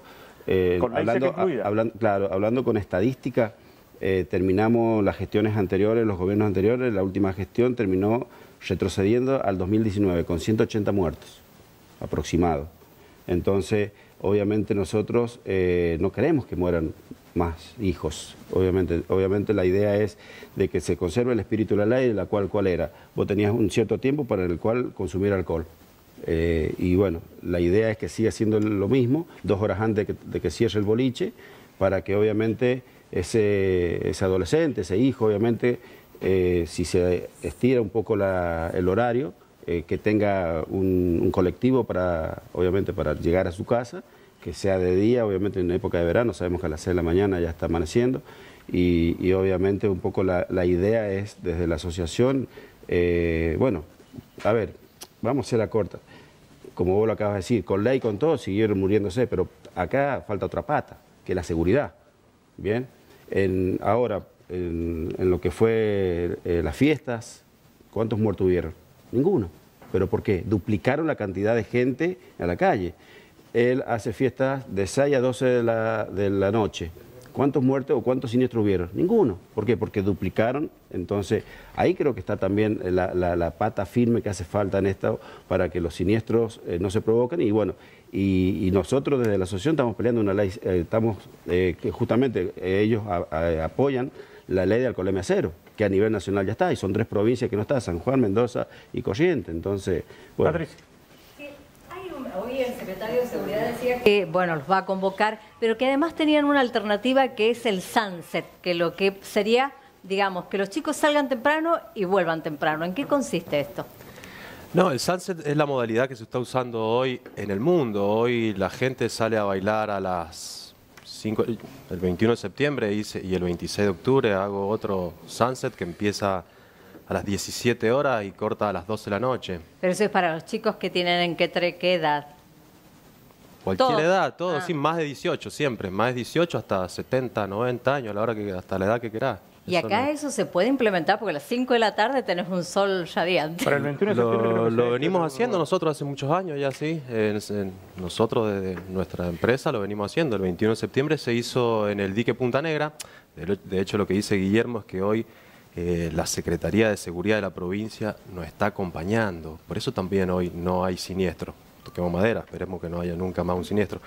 hablando con estadística, terminamos las gestiones anteriores, los gobiernos anteriores, la última gestión terminó retrocediendo al 2019 con 180 muertos aproximados. Entonces, obviamente nosotros no queremos que mueran más hijos. Obviamente la idea es de que se conserve el espíritu de la ley, la cual era. Vos tenías un cierto tiempo para el cual consumir alcohol. Y bueno, la idea es que siga siendo lo mismo, 2 horas antes de que cierre el boliche, para que obviamente ese adolescente, ese hijo, obviamente, si se estira un poco el horario, que tenga un colectivo obviamente para llegar a su casa, que sea de día, obviamente en época de verano, sabemos que a las 6 de la mañana ya está amaneciendo, y obviamente un poco la idea es desde la asociación, bueno, a ver, vamos a ser a corta, como vos lo acabas de decir, con ley, con todo, siguieron muriéndose, pero acá falta otra pata, que es la seguridad, ¿bien? Ahora, en lo que fue las fiestas, ¿cuántos muertos hubieron? Ninguno. ¿Pero por qué? Duplicaron la cantidad de gente en la calle. Él hace fiestas de 6 a 12 de la noche. ¿Cuántos muertos o cuántos siniestros hubieron? Ninguno. ¿Por qué? Porque duplicaron. Entonces, ahí creo que está también la pata firme que hace falta en esto para que los siniestros no se provoquen. Y bueno, y nosotros desde la asociación estamos peleando una ley, que justamente ellos apoyan la ley de alcoholemia cero, que a nivel nacional ya está, y son 3 provincias que no está, San Juan, Mendoza y Corrientes. Entonces, bueno. Patricia. Hoy el secretario de Seguridad decía que, bueno, los va a convocar, pero que además tenían una alternativa que es el sunset, que lo que sería, digamos, que los chicos salgan temprano y vuelvan temprano. ¿En qué consiste esto? No, el sunset es la modalidad que se está usando hoy en el mundo. Hoy la gente sale a bailar a las 5, el 21 de septiembre y el 26 de octubre hago otro sunset que empieza a las 17 horas y corta a las 12 de la noche. Pero eso es para los chicos que tienen ¿qué edad? Cualquier edad, todo, sí, más de 18 siempre, más de 18 hasta 70, 90 años, hasta la edad que querás. Y acá eso se puede implementar porque a las 5 de la tarde tenés un sol radiante. Para el 21 de septiembre lo venimos haciendo nosotros hace muchos años ya, sí. Nosotros desde nuestra empresa lo venimos haciendo. El 21 de septiembre se hizo en el dique Punta Negra. De hecho, lo que dice Guillermo es que hoy la Secretaría de Seguridad de la provincia nos está acompañando. Por eso también hoy no hay siniestro. Toquemos madera, esperemos que no haya nunca más un siniestro.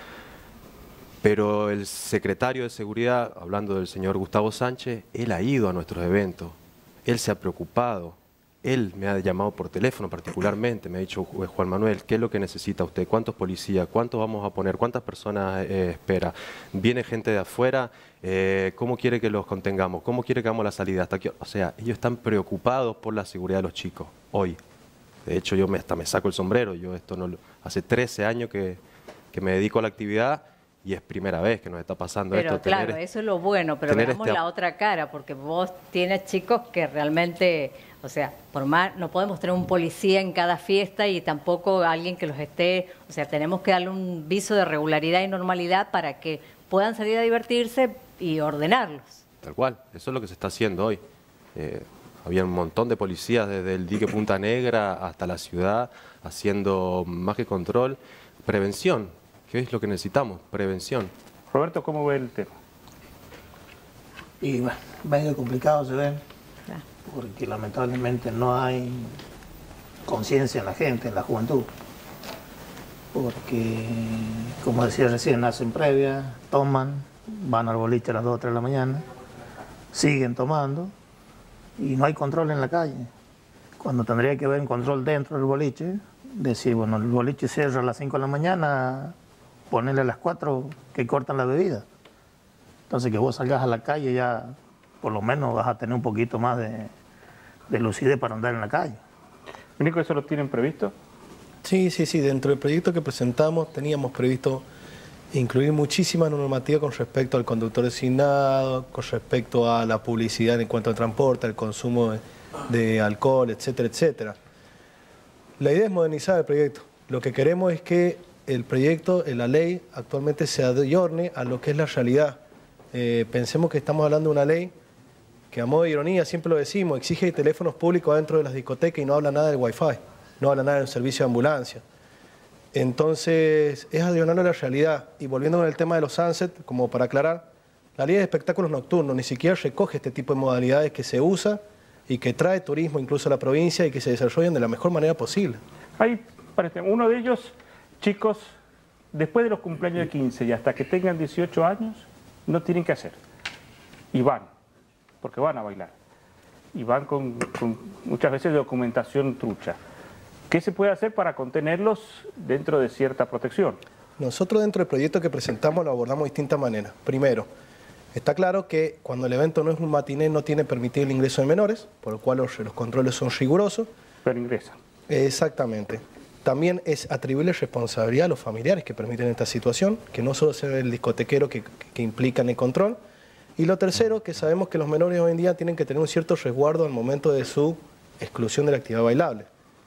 Pero el secretario de Seguridad, hablando del señor Gustavo Sánchez, él ha ido a nuestros eventos, él se ha preocupado, él me ha llamado por teléfono particularmente, me ha dicho, Juan Manuel, ¿qué es lo que necesita usted? ¿Cuántos policías? ¿Cuántos vamos a poner? ¿Cuántas personas espera? ¿Viene gente de afuera? ¿Cómo quiere que los contengamos? ¿Cómo quiere que hagamos la salida? ¿Hasta qué? O sea, ellos están preocupados por la seguridad de los chicos, hoy. De hecho, yo hasta me saco el sombrero, hace 13 años que me dedico a la actividad. Y es primera vez que nos está pasando esto. Pero claro, eso es lo bueno, pero veamos la otra cara, porque vos tienes chicos que realmente, o sea, por más, no podemos tener un policía en cada fiesta y tampoco alguien que los esté, o sea, tenemos que darle un viso de regularidad y normalidad para que puedan salir a divertirse y ordenarlos. Tal cual, eso es lo que se está haciendo hoy. Había un montón de policías desde el dique Punta Negra hasta la ciudad haciendo más que control, prevención. ¿Qué es lo que necesitamos? Prevención. Roberto, ¿cómo ve el tema? Y bueno, medio complicado se ve, porque lamentablemente no hay conciencia en la gente, en la juventud. Porque, como decía recién, hacen previa, toman, van al boliche a las 2 o 3 de la mañana, siguen tomando y no hay control en la calle. Cuando tendría que haber un control dentro del boliche, decir, bueno, el boliche cierra a las 5 de la mañana, ponerle a las 4 que cortan la bebida. Entonces que vos salgas a la calle ya por lo menos vas a tener un poquito más de lucidez para andar en la calle. ¿Único eso lo tienen previsto? Sí, dentro del proyecto que presentamos teníamos previsto incluir muchísima normativa con respecto al conductor designado, con respecto a la publicidad en cuanto al transporte, al consumo de alcohol, etcétera, etcétera. La idea es modernizar el proyecto. Lo que queremos es que el proyecto, la ley, actualmente se ayorne a lo que es la realidad. Pensemos que estamos hablando de una ley que, a modo de ironía, siempre lo decimos, exige teléfonos públicos dentro de las discotecas y no habla nada del Wi-Fi, no habla nada del servicio de ambulancia. Entonces, es ayornarlo a la realidad. Y volviendo con el tema de los sunset, como para aclarar, la ley de espectáculos nocturnos ni siquiera recoge este tipo de modalidades que se usa y que trae turismo incluso a la provincia y que se desarrollan de la mejor manera posible. Hay, uno de ellos, chicos, después de los cumpleaños de 15 y hasta que tengan 18 años, no tienen que hacer. Y van, porque van a bailar. Y van con muchas veces documentación trucha. ¿Qué se puede hacer para contenerlos dentro de cierta protección? Nosotros dentro del proyecto que presentamos lo abordamos de distintas maneras. Primero, está claro que cuando el evento no es un matiné no tiene permitido el ingreso de menores, por lo cual los controles son rigurosos. Pero ingresan. Exactamente. También es atribuirle responsabilidad a los familiares que permiten esta situación, que no solo sea el discotequero que implican el control. Y lo tercero, que sabemos que los menores hoy en día tienen que tener un cierto resguardo al momento de su exclusión de la actividad bailable.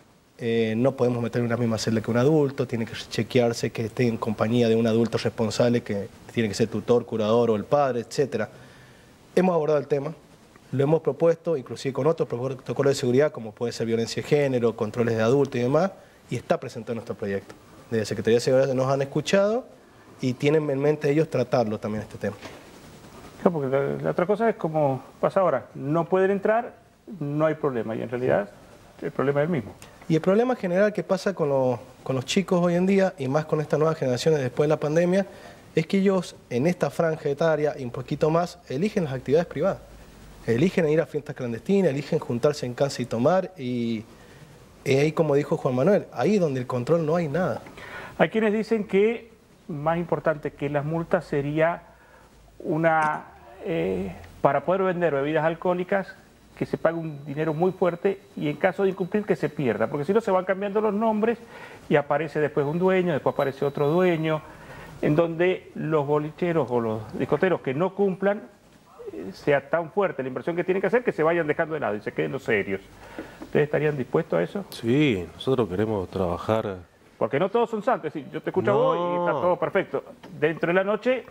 No podemos meter en una misma celda que un adulto, tiene que chequearse que esté en compañía de un adulto responsable que tiene que ser tutor, curador o el padre, etc. Hemos abordado el tema, lo hemos propuesto, inclusive con otros protocolos de seguridad, como puede ser violencia de género, controles de adultos y demás, y está presentado en nuestro proyecto. Desde Secretaría de Seguridad nos han escuchado y tienen en mente ellos tratarlo también este tema. No, porque la otra cosa es como pasa ahora, no pueden entrar, no hay problema, y en realidad el problema es el mismo. Y el problema general que pasa con los chicos hoy en día, y más con estas nuevas generaciones después de la pandemia, es que ellos en esta franja etaria y un poquito más eligen las actividades privadas. Eligen ir a fiestas clandestinas, eligen juntarse en casa y tomar, y ahí, como dijo Juan Manuel, ahí donde el control no hay nada. Hay quienes dicen que más importante que las multas sería para poder vender bebidas alcohólicas, que se pague un dinero muy fuerte y en caso de incumplir que se pierda, porque si no se van cambiando los nombres y aparece después un dueño, después aparece otro dueño, en donde los bolicheros o los discoteros que no cumplan sea tan fuerte la inversión que tienen que hacer que se vayan dejando de lado y se queden los serios. ¿Ustedes estarían dispuestos a eso? Sí, nosotros queremos trabajar. Porque no todos son santos, es decir, yo te escucho a vos y está todo perfecto. Dentro de la noche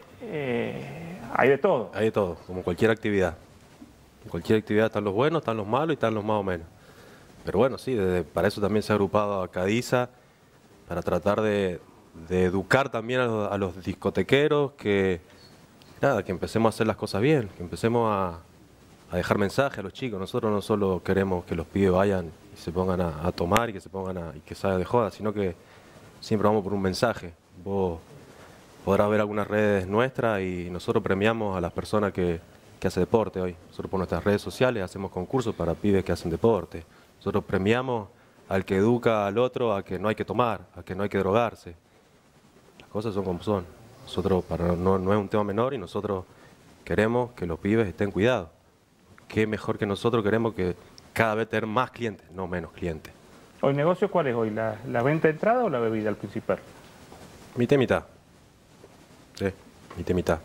hay de todo. Hay de todo, como cualquier actividad. En cualquier actividad están los buenos, están los malos y están los más o menos. Pero bueno, sí, para eso también se ha agrupado a Cadiza, para tratar de educar también a los discotequeros, que empecemos a hacer las cosas bien, que empecemos a dejar mensaje a los chicos. Nosotros no solo queremos que los pibes vayan y se pongan a tomar y que se pongan y que salgan de joda, sino que siempre vamos por un mensaje. Vos podrás ver algunas redes nuestras y nosotros premiamos a las personas que hacen deporte hoy. Nosotros por nuestras redes sociales hacemos concursos para pibes que hacen deporte. Nosotros premiamos al que educa al otro a que no hay que tomar, a que no hay que drogarse. Las cosas son como son. Nosotros, no es un tema menor y nosotros queremos que los pibes estén cuidados. Qué mejor que nosotros queremos que cada vez tener más clientes, no menos clientes. ¿Hoy negocio cuál es hoy? ¿La venta de entrada o la bebida al principal? Mitad y mitad. Sí, mitad y mitad.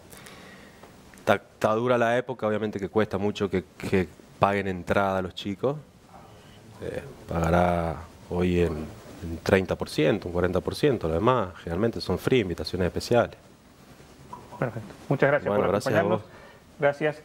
Está dura la época, obviamente que cuesta mucho que paguen entrada a los chicos. Pagará hoy en 30%, un 40%, lo demás generalmente son free, invitaciones especiales. Perfecto. Muchas gracias por acompañarnos. Gracias.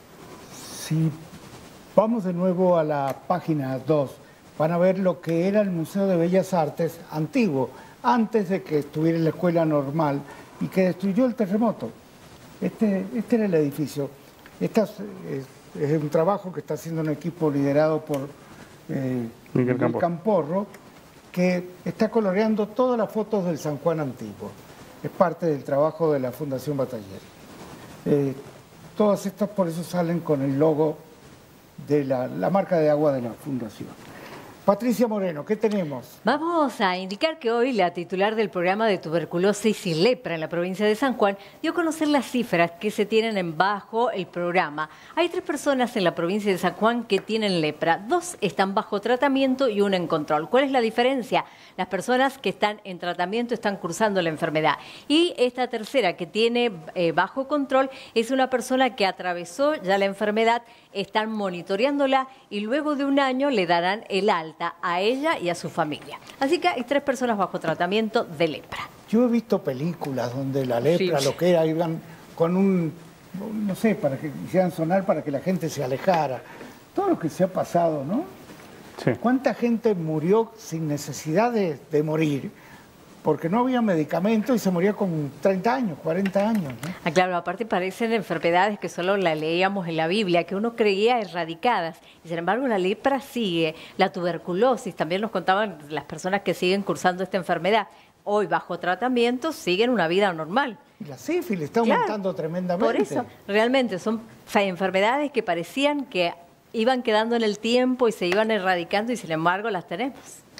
Si vamos de nuevo a la página 2, van a ver lo que era el Museo de Bellas Artes antiguo, antes de que estuviera en la escuela normal y que destruyó el terremoto. Este era el edificio. Este es un trabajo que está haciendo un equipo liderado por Miguel Camporro, que está coloreando todas las fotos del San Juan antiguo. Es parte del trabajo de la Fundación Bataller. Todas estas por eso salen con el logo de la marca de agua de la Fundación. Patricia Moreno, ¿qué tenemos? Vamos a indicar que hoy la titular del programa de tuberculosis y lepra en la provincia de San Juan dio a conocer las cifras que se tienen bajo el programa. Hay 3 personas en la provincia de San Juan que tienen lepra. 2 están bajo tratamiento y 1 en control. ¿Cuál es la diferencia? Las personas que están en tratamiento están cursando la enfermedad. Y esta tercera que tiene bajo control es una persona que atravesó ya la enfermedad, están monitoreándola y luego de un año le darán el alta a ella y a su familia. Así que hay 3 personas bajo tratamiento de lepra. Yo he visto películas donde la lepra, Sí. lo que era, iban con un, no sé, para que hicieran sonar para que la gente se alejara. Todo lo que se ha pasado, ¿no? Sí. ¿Cuánta gente murió sin necesidad de morir? Porque no había medicamento y se moría con 30 años, 40 años, ¿no? Ah, claro, aparte parecen enfermedades que solo la leíamos en la Biblia, que uno creía erradicadas. Y sin embargo, la lepra sigue, la tuberculosis, también nos contaban las personas que siguen cursando esta enfermedad. Hoy, bajo tratamiento, siguen una vida normal. Y la sífilis está Claro, aumentando tremendamente. Por eso, realmente son enfermedades que parecían que iban quedando en el tiempo y se iban erradicando y sin embargo las tenemos.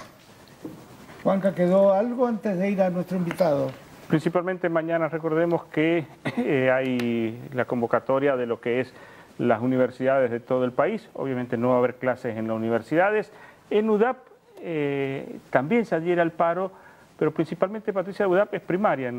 Juanca, ¿quedó algo antes de ir a nuestro invitado? Principalmente mañana recordemos que hay la convocatoria de lo que es las universidades de todo el país. Obviamente no va a haber clases en las universidades. En UDAP también se adhiere al paro, pero principalmente, Patricia, UDAP es primaria.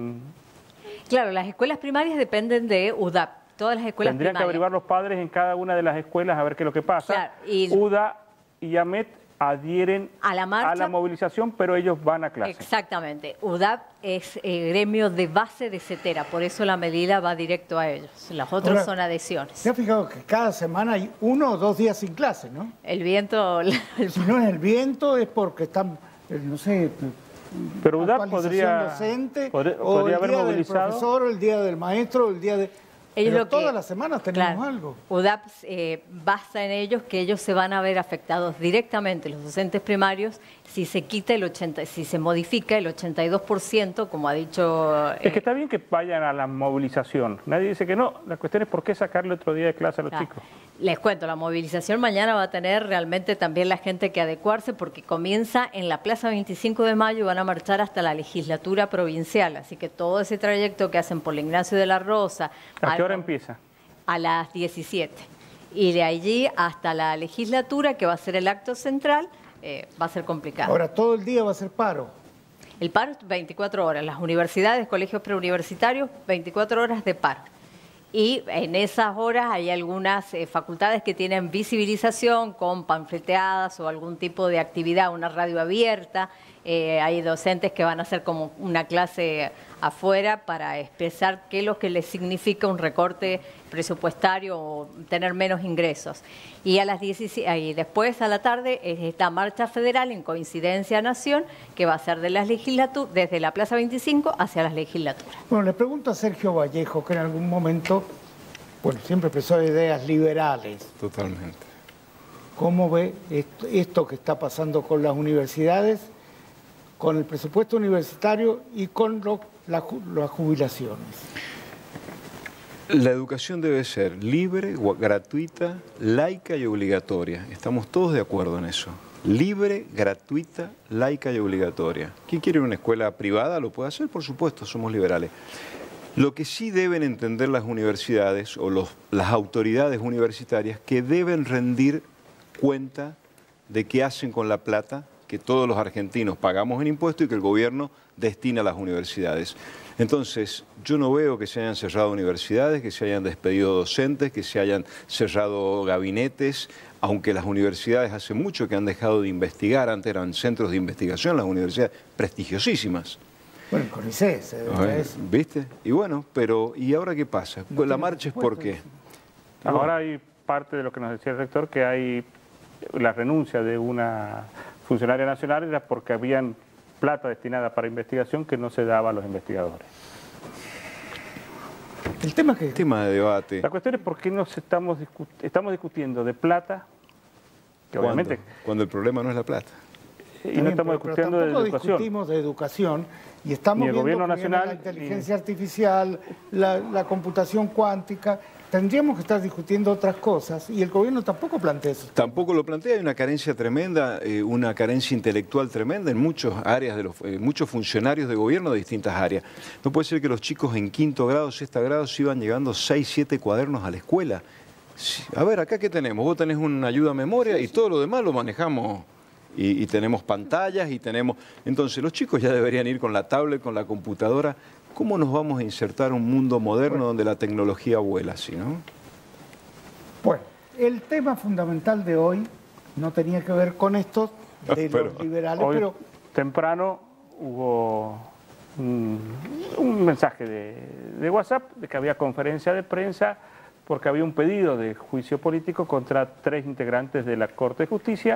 Claro, las escuelas primarias dependen de UDAP. Todas las escuelas Tendrían que primarias. averiguar los padres en cada una de las escuelas a ver qué es lo que pasa. Claro, y- UDA y AMET adhieren A la marcha. a la movilización, pero ellos van a clase. Exactamente. UDAP es gremio de base de CETERA, por eso la medida va directo a ellos. Las otras Ahora, son adhesiones. ¿Se ha fijado que cada semana hay 1 o 2 días sin clase, no? El viento... Si no es el viento es porque están, no sé, Pero UDAP actualización docente, o podría el haber día del movilizado. profesor, o el día del maestro, o el día de... Ellos Pero lo que- todas las semanas tenemos Claro, algo. UDAP basa en ellos que ellos se van a ver afectados directamente, los docentes primarios, si se quita si se modifica el 82%, como ha dicho... Es que está bien que vayan a la movilización. Nadie dice que no. La cuestión es por qué sacarle otro día de clase a los Claro. chicos. Les cuento, la movilización mañana va a tener realmente también la gente que adecuarse porque comienza en la Plaza 25 de Mayo y van a marchar hasta la legislatura provincial. Así que todo ese trayecto que hacen por la Ignacio de la Rosa... ¿A qué hora empieza? A las 17. Y de allí hasta la legislatura, que va a ser el acto central, va a ser complicado. Ahora todo el día va a ser paro. El paro es 24 horas. Las universidades, colegios preuniversitarios, 24 horas de paro. Y en esas horas hay algunas facultades que tienen visibilización con panfleteadas o algún tipo de actividad, una radio abierta. Hay docentes que van a hacer como una clase afuera para expresar qué es lo que les significa un recorte presupuestario o tener menos ingresos. Y a las 17, y después a la tarde esta marcha federal en coincidencia a Nación, que va a ser de las desde la Plaza 25 hacia las legislaturas. Bueno, le pregunto a Sergio Vallejo, que en algún momento, bueno, siempre expresó ideas liberales. Totalmente. ¿Cómo ve esto que está pasando con las universidades, con el presupuesto universitario y con las jubilaciones? La educación debe ser libre, gratuita, laica y obligatoria. Estamos todos de acuerdo en eso. Libre, gratuita, laica y obligatoria. ¿Quién quiere una escuela privada? Lo puede hacer, por supuesto, somos liberales. Lo que sí deben entender las universidades o las autoridades universitarias, que deben rendir cuenta de qué hacen con la plata que todos los argentinos pagamos en impuestos y que el gobierno destina a las universidades. Entonces, yo no veo que se hayan cerrado universidades, que se hayan despedido docentes, que se hayan cerrado gabinetes, aunque las universidades hace mucho que han dejado de investigar. Antes eran centros de investigación, las universidades prestigiosísimas. Bueno, el CONICET. ¿Viste? Y bueno, pero ¿y ahora qué pasa? La marcha es por qué. Ahora hay parte de lo que nos decía el rector, que hay la renuncia de una funcionaria nacional, era porque habían plata destinada para investigación que no se daba a los investigadores. El tema que... Tema de debate. La cuestión es por qué estamos discutiendo de plata, que obviamente... Cuando el problema no es la plata. Y no estamos discutiendo de educación. discutimos de educación y estamos Ni el viendo gobierno que viene nacional, la inteligencia artificial, la computación cuántica, tendríamos que estar discutiendo otras cosas y el gobierno tampoco plantea eso. Tampoco lo plantea, hay una carencia tremenda, una carencia intelectual tremenda en muchas áreas, muchos funcionarios de gobierno de distintas áreas. No puede ser que los chicos en quinto grado, sexto grado, iban llegando 6, 7 cuadernos a la escuela. Sí, a ver, acá ¿qué tenemos? Vos tenés una ayuda a memoria y todo lo demás lo manejamos y tenemos pantallas y tenemos... Entonces los chicos ya deberían ir con la tablet, con la computadora. ¿Cómo nos vamos a insertar en un mundo moderno donde la tecnología vuela así, no? Bueno, el tema fundamental de hoy no tenía que ver con esto de los liberales, hoy pero... temprano hubo un mensaje de WhatsApp de que había conferencia de prensa porque había un pedido de juicio político contra 3 integrantes de la Corte de Justicia.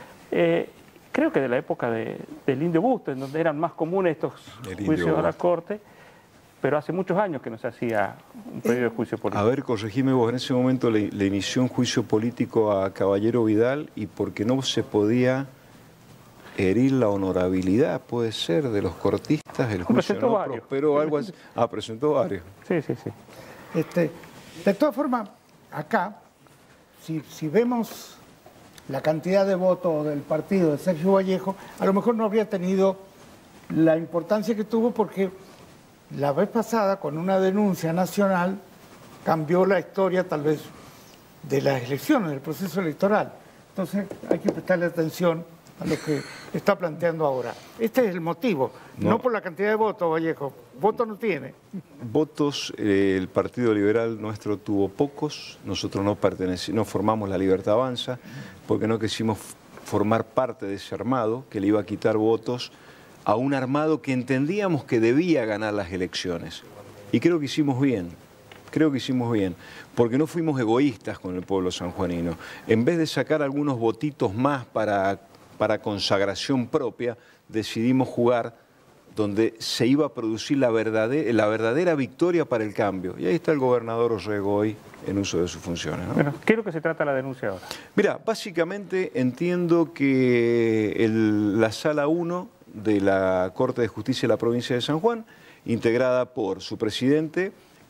Creo que de la época del Indio Busto, en donde eran más comunes estos juicios a la Corte, pero hace muchos años que no se hacía un pedido de juicio político. A ver, corregime vos, en ese momento le inició un juicio político a Caballero Vidal y porque no se podía herir la honorabilidad, puede ser, de los cortistas, el juicio no prosperó, algo así. Ah, presentó varios. Sí. De todas formas, acá, si vemos la cantidad de votos del partido de Sergio Vallejo, a lo mejor no habría tenido la importancia que tuvo porque la vez pasada, con una denuncia nacional, cambió la historia tal vez de las elecciones, del proceso electoral. Entonces hay que prestarle atención a lo que está planteando ahora. Este es el motivo, no por la cantidad de votos, Vallejo. Votos no tiene. Votos, el Partido Liberal nuestro tuvo pocos, nosotros no formamos la Libertad Avanza, porque no quisimos formar parte de ese armado que le iba a quitar votos a un armado que entendíamos que debía ganar las elecciones. Y creo que hicimos bien. Porque no fuimos egoístas con el pueblo sanjuanino. En vez de sacar algunos votitos más para consagración propia, decidimos jugar donde se iba a producir la verdadera victoria para el cambio. Y ahí está el gobernador Orrego hoy en uso de sus funciones, ¿no? Bueno, ¿qué es lo que se trata la denuncia ahora? Mira, básicamente entiendo que la Sala 1 de la Corte de Justicia de la provincia de San Juan, integrada por su presidente,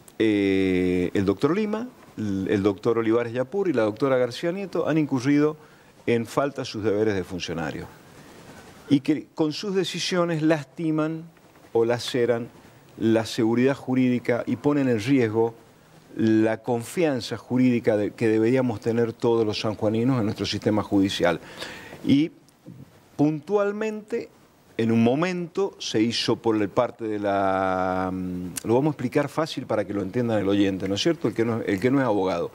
el doctor Lima, el doctor Olivares Yapur y la doctora García Nieto, han incurrido en falta a sus deberes de funcionario y que con sus decisiones lastiman o laceran la seguridad jurídica y ponen en riesgo la confianza jurídica que deberíamos tener todos los sanjuaninos en nuestro sistema judicial. Y puntualmente, en un momento, se hizo por parte de la... Lo vamos a explicar fácil para que lo entiendan el oyente, ¿no es cierto? El que no es abogado.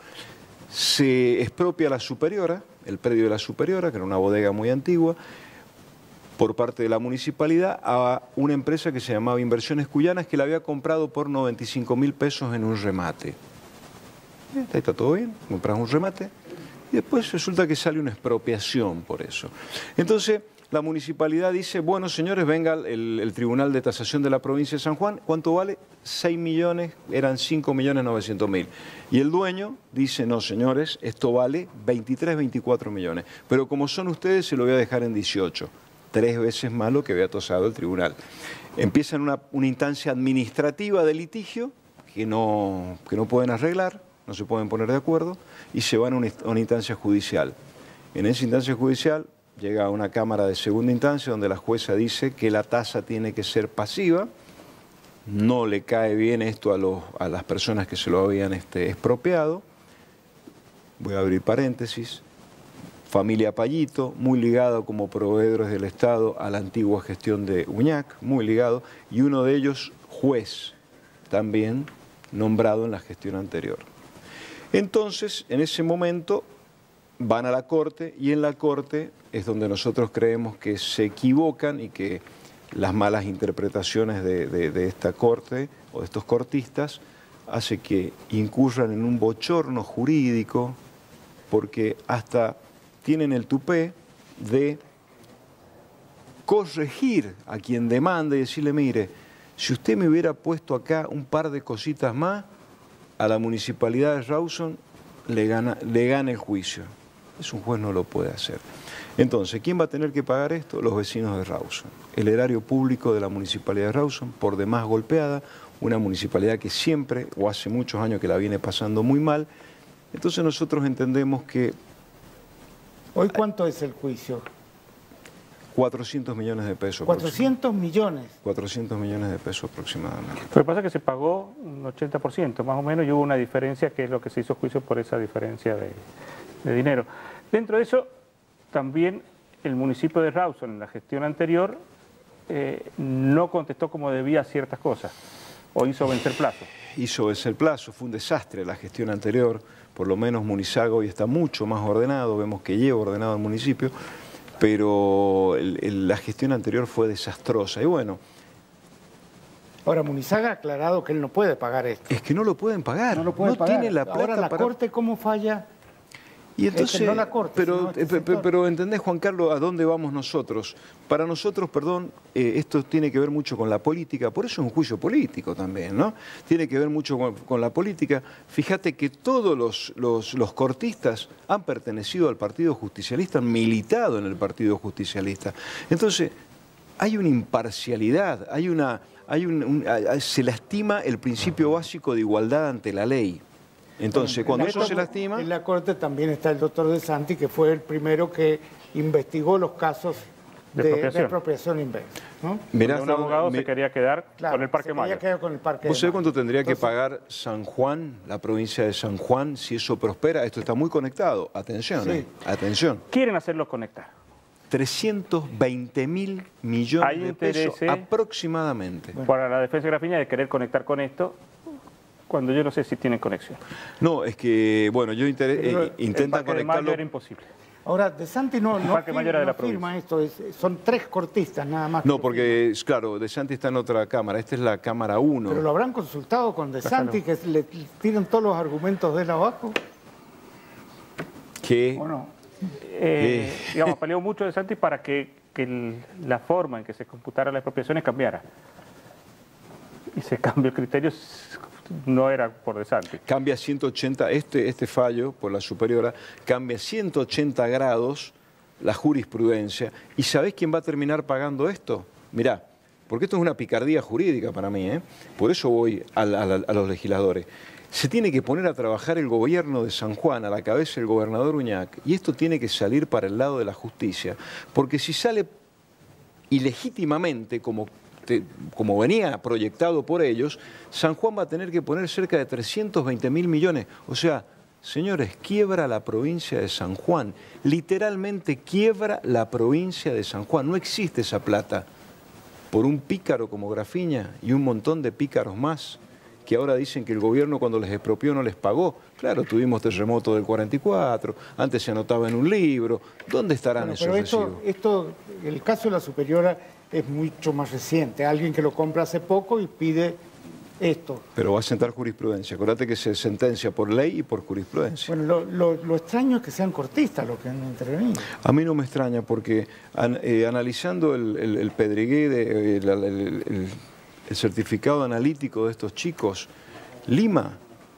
Se expropia la Superiora, el predio de la Superiora, que era una bodega muy antigua, por parte de la municipalidad a una empresa que se llamaba Inversiones Cuyanas, que la había comprado por 95.000 pesos en un remate. Ahí está todo bien, compras un remate y después resulta que sale una expropiación por eso. Entonces la municipalidad dice, bueno señores, venga el Tribunal de Tasación de la provincia de San Juan, ¿cuánto vale? 6 millones, eran 5.900.000. Y el dueño dice, no señores, esto vale 23, 24 millones. Pero como son ustedes, se lo voy a dejar en 18. 3 veces más lo que había tosado el tribunal. Empiezan una instancia administrativa de litigio que no pueden arreglar, no se pueden poner de acuerdo, y se van a una instancia judicial. En esa instancia judicial llega a una cámara de segunda instancia donde la jueza dice que la tasa tiene que ser pasiva, no le cae bien esto a las personas que se lo habían expropiado. Voy a abrir paréntesis. Familia Payito, muy ligado como proveedores del Estado a la antigua gestión de Uñac, muy ligado, y uno de ellos juez, también nombrado en la gestión anterior. Entonces, en ese momento, van a la Corte, y en la Corte es donde nosotros creemos que se equivocan y que las malas interpretaciones de esta Corte o de estos cortistas hace que incurran en un bochorno jurídico, porque hasta tienen el tupé de corregir a quien demanda y decirle, mire, si usted me hubiera puesto acá un par de cositas más, a la municipalidad de Rawson le gana el juicio. Eso un juez no lo puede hacer. Entonces, ¿quién va a tener que pagar esto? Los vecinos de Rawson. El erario público de la Municipalidad de Rawson, por demás golpeada, una municipalidad que siempre, o hace muchos años que la viene pasando muy mal. Entonces nosotros entendemos que... ¿Hoy cuánto es el juicio? 400 millones de pesos. 400 millones. 400 millones de pesos aproximadamente. Lo que pasa es que se pagó un 80% más o menos y hubo una diferencia que es lo que se hizo juicio por esa diferencia de dinero. Dentro de eso, también el municipio de Rawson en la gestión anterior no contestó como debía ciertas cosas o hizo vencer plazo. Hizo vencer plazo, fue un desastre la gestión anterior, por lo menos Munizaga hoy está mucho más ordenado, vemos que lleva ordenado el municipio, pero la gestión anterior fue desastrosa y bueno. Ahora, Munizaga ha aclarado que él no puede pagar esto. Es que no lo pueden pagar, no lo puede pagar. Tiene la plata. Ahora la Corte, ¿cómo falla? Y entonces, no la Corte, pero ¿entendés, Juan Carlos, a dónde vamos nosotros? Para nosotros, perdón, esto tiene que ver mucho con la política, por eso es un juicio político también, ¿no? Tiene que ver mucho con la política. Fíjate que todos los cortistas han pertenecido al Partido Justicialista, han militado en el Partido Justicialista. Entonces, hay una imparcialidad, se lastima el principio básico de igualdad ante la ley. Entonces, cuando eso se lastima... En la Corte también está el doctor De Santi, que fue el primero que investigó los casos de expropiación inversa, ¿no? Mirá, un abogado se quería quedar con el Parque Mayor. ¿Vos sabés cuánto tendría que pagar San Juan, la provincia de San Juan, si eso prospera? Esto está muy conectado. Atención, sí. Atención. Quieren hacerlo conectar. 320.000 millones de pesos aproximadamente. Para la defensa de Grafiña de querer conectar con esto, cuando yo no sé si tienen conexión. No, es que, bueno, intentan conectarlo. Era imposible. Ahora, De Santi no firma esto, son 3 cortistas nada más. No, porque, claro, De Santi está en otra cámara, esta es la cámara 1. Pero lo habrán consultado con De Santi, que le tiran todos los argumentos de él abajo. ¿Qué? Bueno, digamos, peleó mucho De Santi para que la forma en que se computara la expropiación cambiara. Y se cambió el criterio, no era por De Santi. Cambia 180, este fallo por la superiora, cambia 180 grados la jurisprudencia. ¿Y sabés quién va a terminar pagando esto? Mirá, porque esto es una picardía jurídica para mí, ¿eh? Por eso voy a los legisladores. Se tiene que poner a trabajar el gobierno de San Juan, a la cabeza del gobernador Uñac, y esto tiene que salir para el lado de la justicia, porque si sale ilegítimamente, como venía proyectado por ellos, San Juan va a tener que poner cerca de 320.000 millones. O sea, señores, quiebra la provincia de San Juan. Literalmente quiebra la provincia de San Juan. No existe esa plata. Por un pícaro como Grafiña y un montón de pícaros más, que ahora dicen que el gobierno cuando les expropió no les pagó. Claro, tuvimos terremoto del 44, antes se anotaba en un libro. ¿Dónde estarán esos recibos? El caso de la superiora es mucho más reciente. Alguien que lo compra hace poco y pide esto. Pero va a sentar jurisprudencia. Acuérdate que se sentencia por ley y por jurisprudencia. Bueno, lo extraño es que sean cortistas los que han intervenido. A mí no me extraña porque analizando el pedregué, el certificado analítico de estos chicos, Lima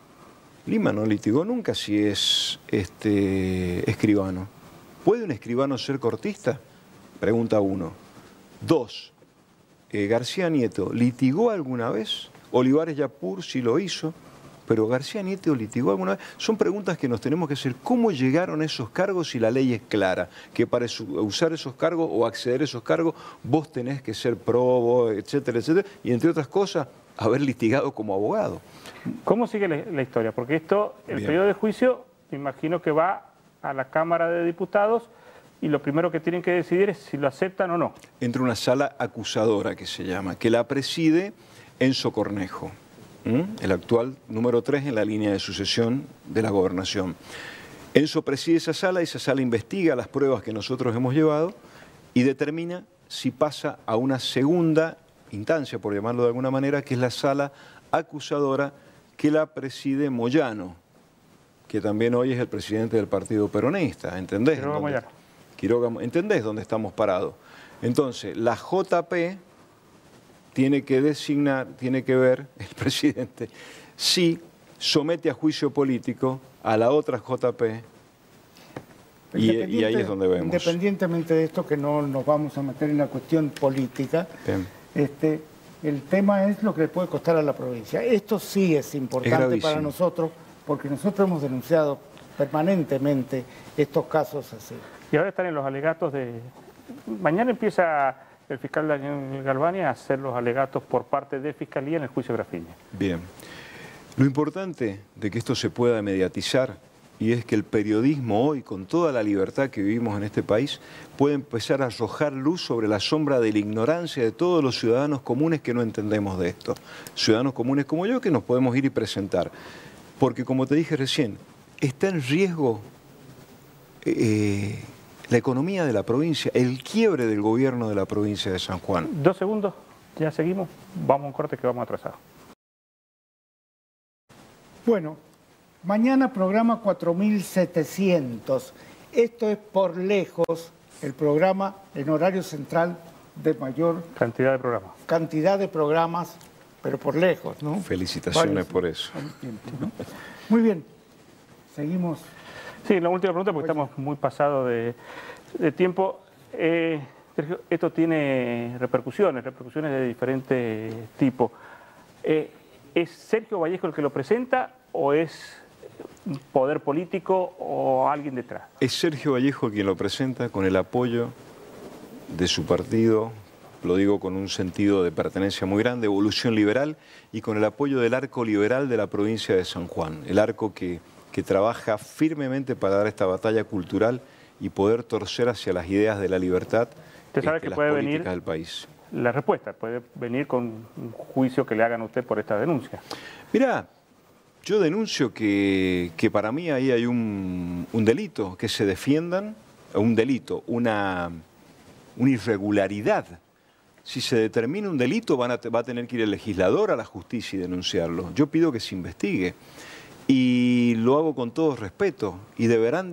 no litigó nunca si es escribano. ¿Puede un escribano ser cortista? Pregunta 1. 2. García Nieto, ¿litigó alguna vez? Olivares Yapur sí lo hizo, pero García Nieto litigó alguna vez. Son preguntas que nos tenemos que hacer. ¿Cómo llegaron a esos cargos si la ley es clara? Que para usar esos cargos o acceder a esos cargos vos tenés que ser probo, etcétera, etcétera. Y entre otras cosas, haber litigado como abogado. ¿Cómo sigue la historia? Porque el periodo de juicio, me imagino que va a la Cámara de Diputados y lo primero que tienen que decidir es si lo aceptan o no. Entra una sala acusadora que se llama, que la preside Enzo Cornejo, el actual número 3 en la línea de sucesión de la gobernación. Enzo preside esa sala y esa sala investiga las pruebas que nosotros hemos llevado y determina si pasa a una segunda instancia, por llamarlo de alguna manera, que es la sala acusadora que la preside Moyano, que también hoy es el presidente del Partido Peronista, ¿entendés? ¿Entendés dónde estamos parados? Entonces, la JP tiene que designar, tiene que ver, el presidente, si somete a juicio político a la otra JP Y ahí es donde vemos. Independientemente de esto, que no nos vamos a meter en la cuestión política, el tema es lo que le puede costar a la provincia. Esto sí es importante para nosotros, porque nosotros hemos denunciado permanentemente estos casos así. Y ahora están en los alegatos de... Mañana empieza el fiscal Daniel Galvani a hacer los alegatos por parte de Fiscalía en el juicio Grafiña. Bien. Lo importante de que esto se pueda mediatizar, y es que el periodismo hoy, con toda la libertad que vivimos en este país, puede empezar a arrojar luz sobre la sombra de la ignorancia de todos los ciudadanos comunes que no entendemos de esto. Ciudadanos comunes como yo que nos podemos ir y presentar. Porque como te dije recién, está en riesgo la economía de la provincia, el quiebre del gobierno de la provincia de San Juan. 2 segundos, ya seguimos, vamos a un corte que vamos atrasados. Bueno, mañana programa 4700. Esto es por lejos el programa en horario central de mayor cantidad de programas, pero por lejos, ¿no? Felicitaciones por eso. ¿No? Muy bien, seguimos. Sí, la última pregunta porque estamos muy pasados de tiempo. Sergio, esto tiene repercusiones de diferentes tipos. ¿Es Sergio Vallejo el que lo presenta o es un poder político o alguien detrás? Es Sergio Vallejo quien lo presenta con el apoyo de su partido, lo digo con un sentido de pertenencia muy grande, Evolución Liberal, y con el apoyo del arco liberal de la provincia de San Juan, el arco que trabaja firmemente para dar esta batalla cultural y poder torcer hacia las ideas de la libertad ¿Usted sabe que las puede políticas venir del país? La respuesta puede venir con un juicio que le hagan a usted por esta denuncia. Mirá, yo denuncio que para mí ahí hay un delito, que se defiendan, un delito, una irregularidad. Si se determina un delito va a tener que ir el legislador a la justicia y denunciarlo. Yo pido que se investigue. Y lo hago con todo respeto. Y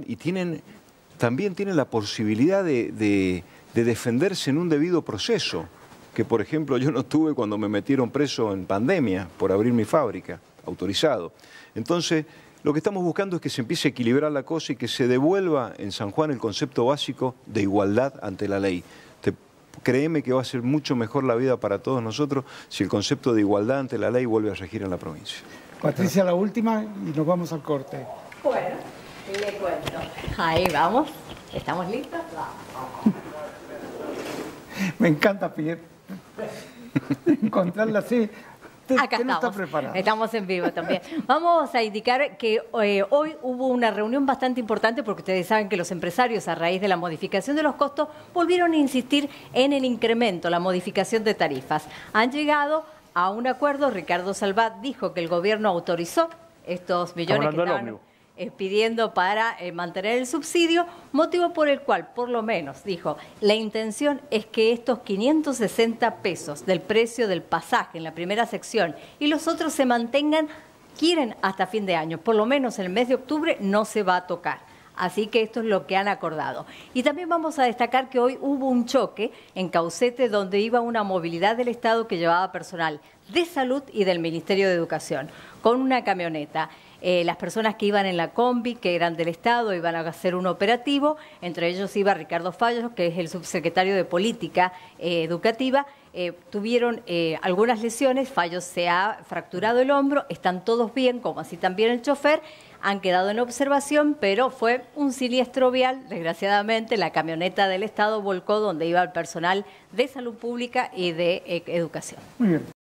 también tienen la posibilidad de defenderse en un debido proceso. Que, por ejemplo, yo no tuve cuando me metieron preso en pandemia por abrir mi fábrica, autorizado. Entonces, lo que estamos buscando es que se empiece a equilibrar la cosa y que se devuelva en San Juan el concepto básico de igualdad ante la ley. Créeme que va a ser mucho mejor la vida para todos nosotros si el concepto de igualdad ante la ley vuelve a regir en la provincia. Patricia, la última y nos vamos al corte. Bueno, le cuento. Ahí vamos. ¿Estamos listos? Vamos. Me encanta, Pierre. Encontrarla así. Acá estamos. Estamos en vivo también. Vamos a indicar que hoy hubo una reunión bastante importante porque ustedes saben que los empresarios, a raíz de la modificación de los costos, volvieron a insistir en el incremento, la modificación de tarifas. Han llegado a un acuerdo. Ricardo Salvat dijo que el gobierno autorizó estos millones que estaban pidiendo para mantener el subsidio, motivo por el cual, por lo menos, dijo, la intención es que estos 560 pesos del precio del pasaje en la primera sección y los otros se mantengan, quieren hasta fin de año, por lo menos en el mes de octubre no se va a tocar. Así que esto es lo que han acordado. Y también vamos a destacar que hoy hubo un choque en Caucete donde iba una movilidad del Estado que llevaba personal de salud y del Ministerio de Educación, con una camioneta. Las personas que iban en la combi, que eran del Estado, iban a hacer un operativo, entre ellos iba Ricardo Fallos, que es el subsecretario de Política Educativa, tuvieron algunas lesiones, Fallos se ha fracturado el hombro, están todos bien, como así también el chofer, han quedado en observación, pero fue un siniestro vial, desgraciadamente la camioneta del Estado volcó donde iba el personal de salud pública y de educación. Muy bien.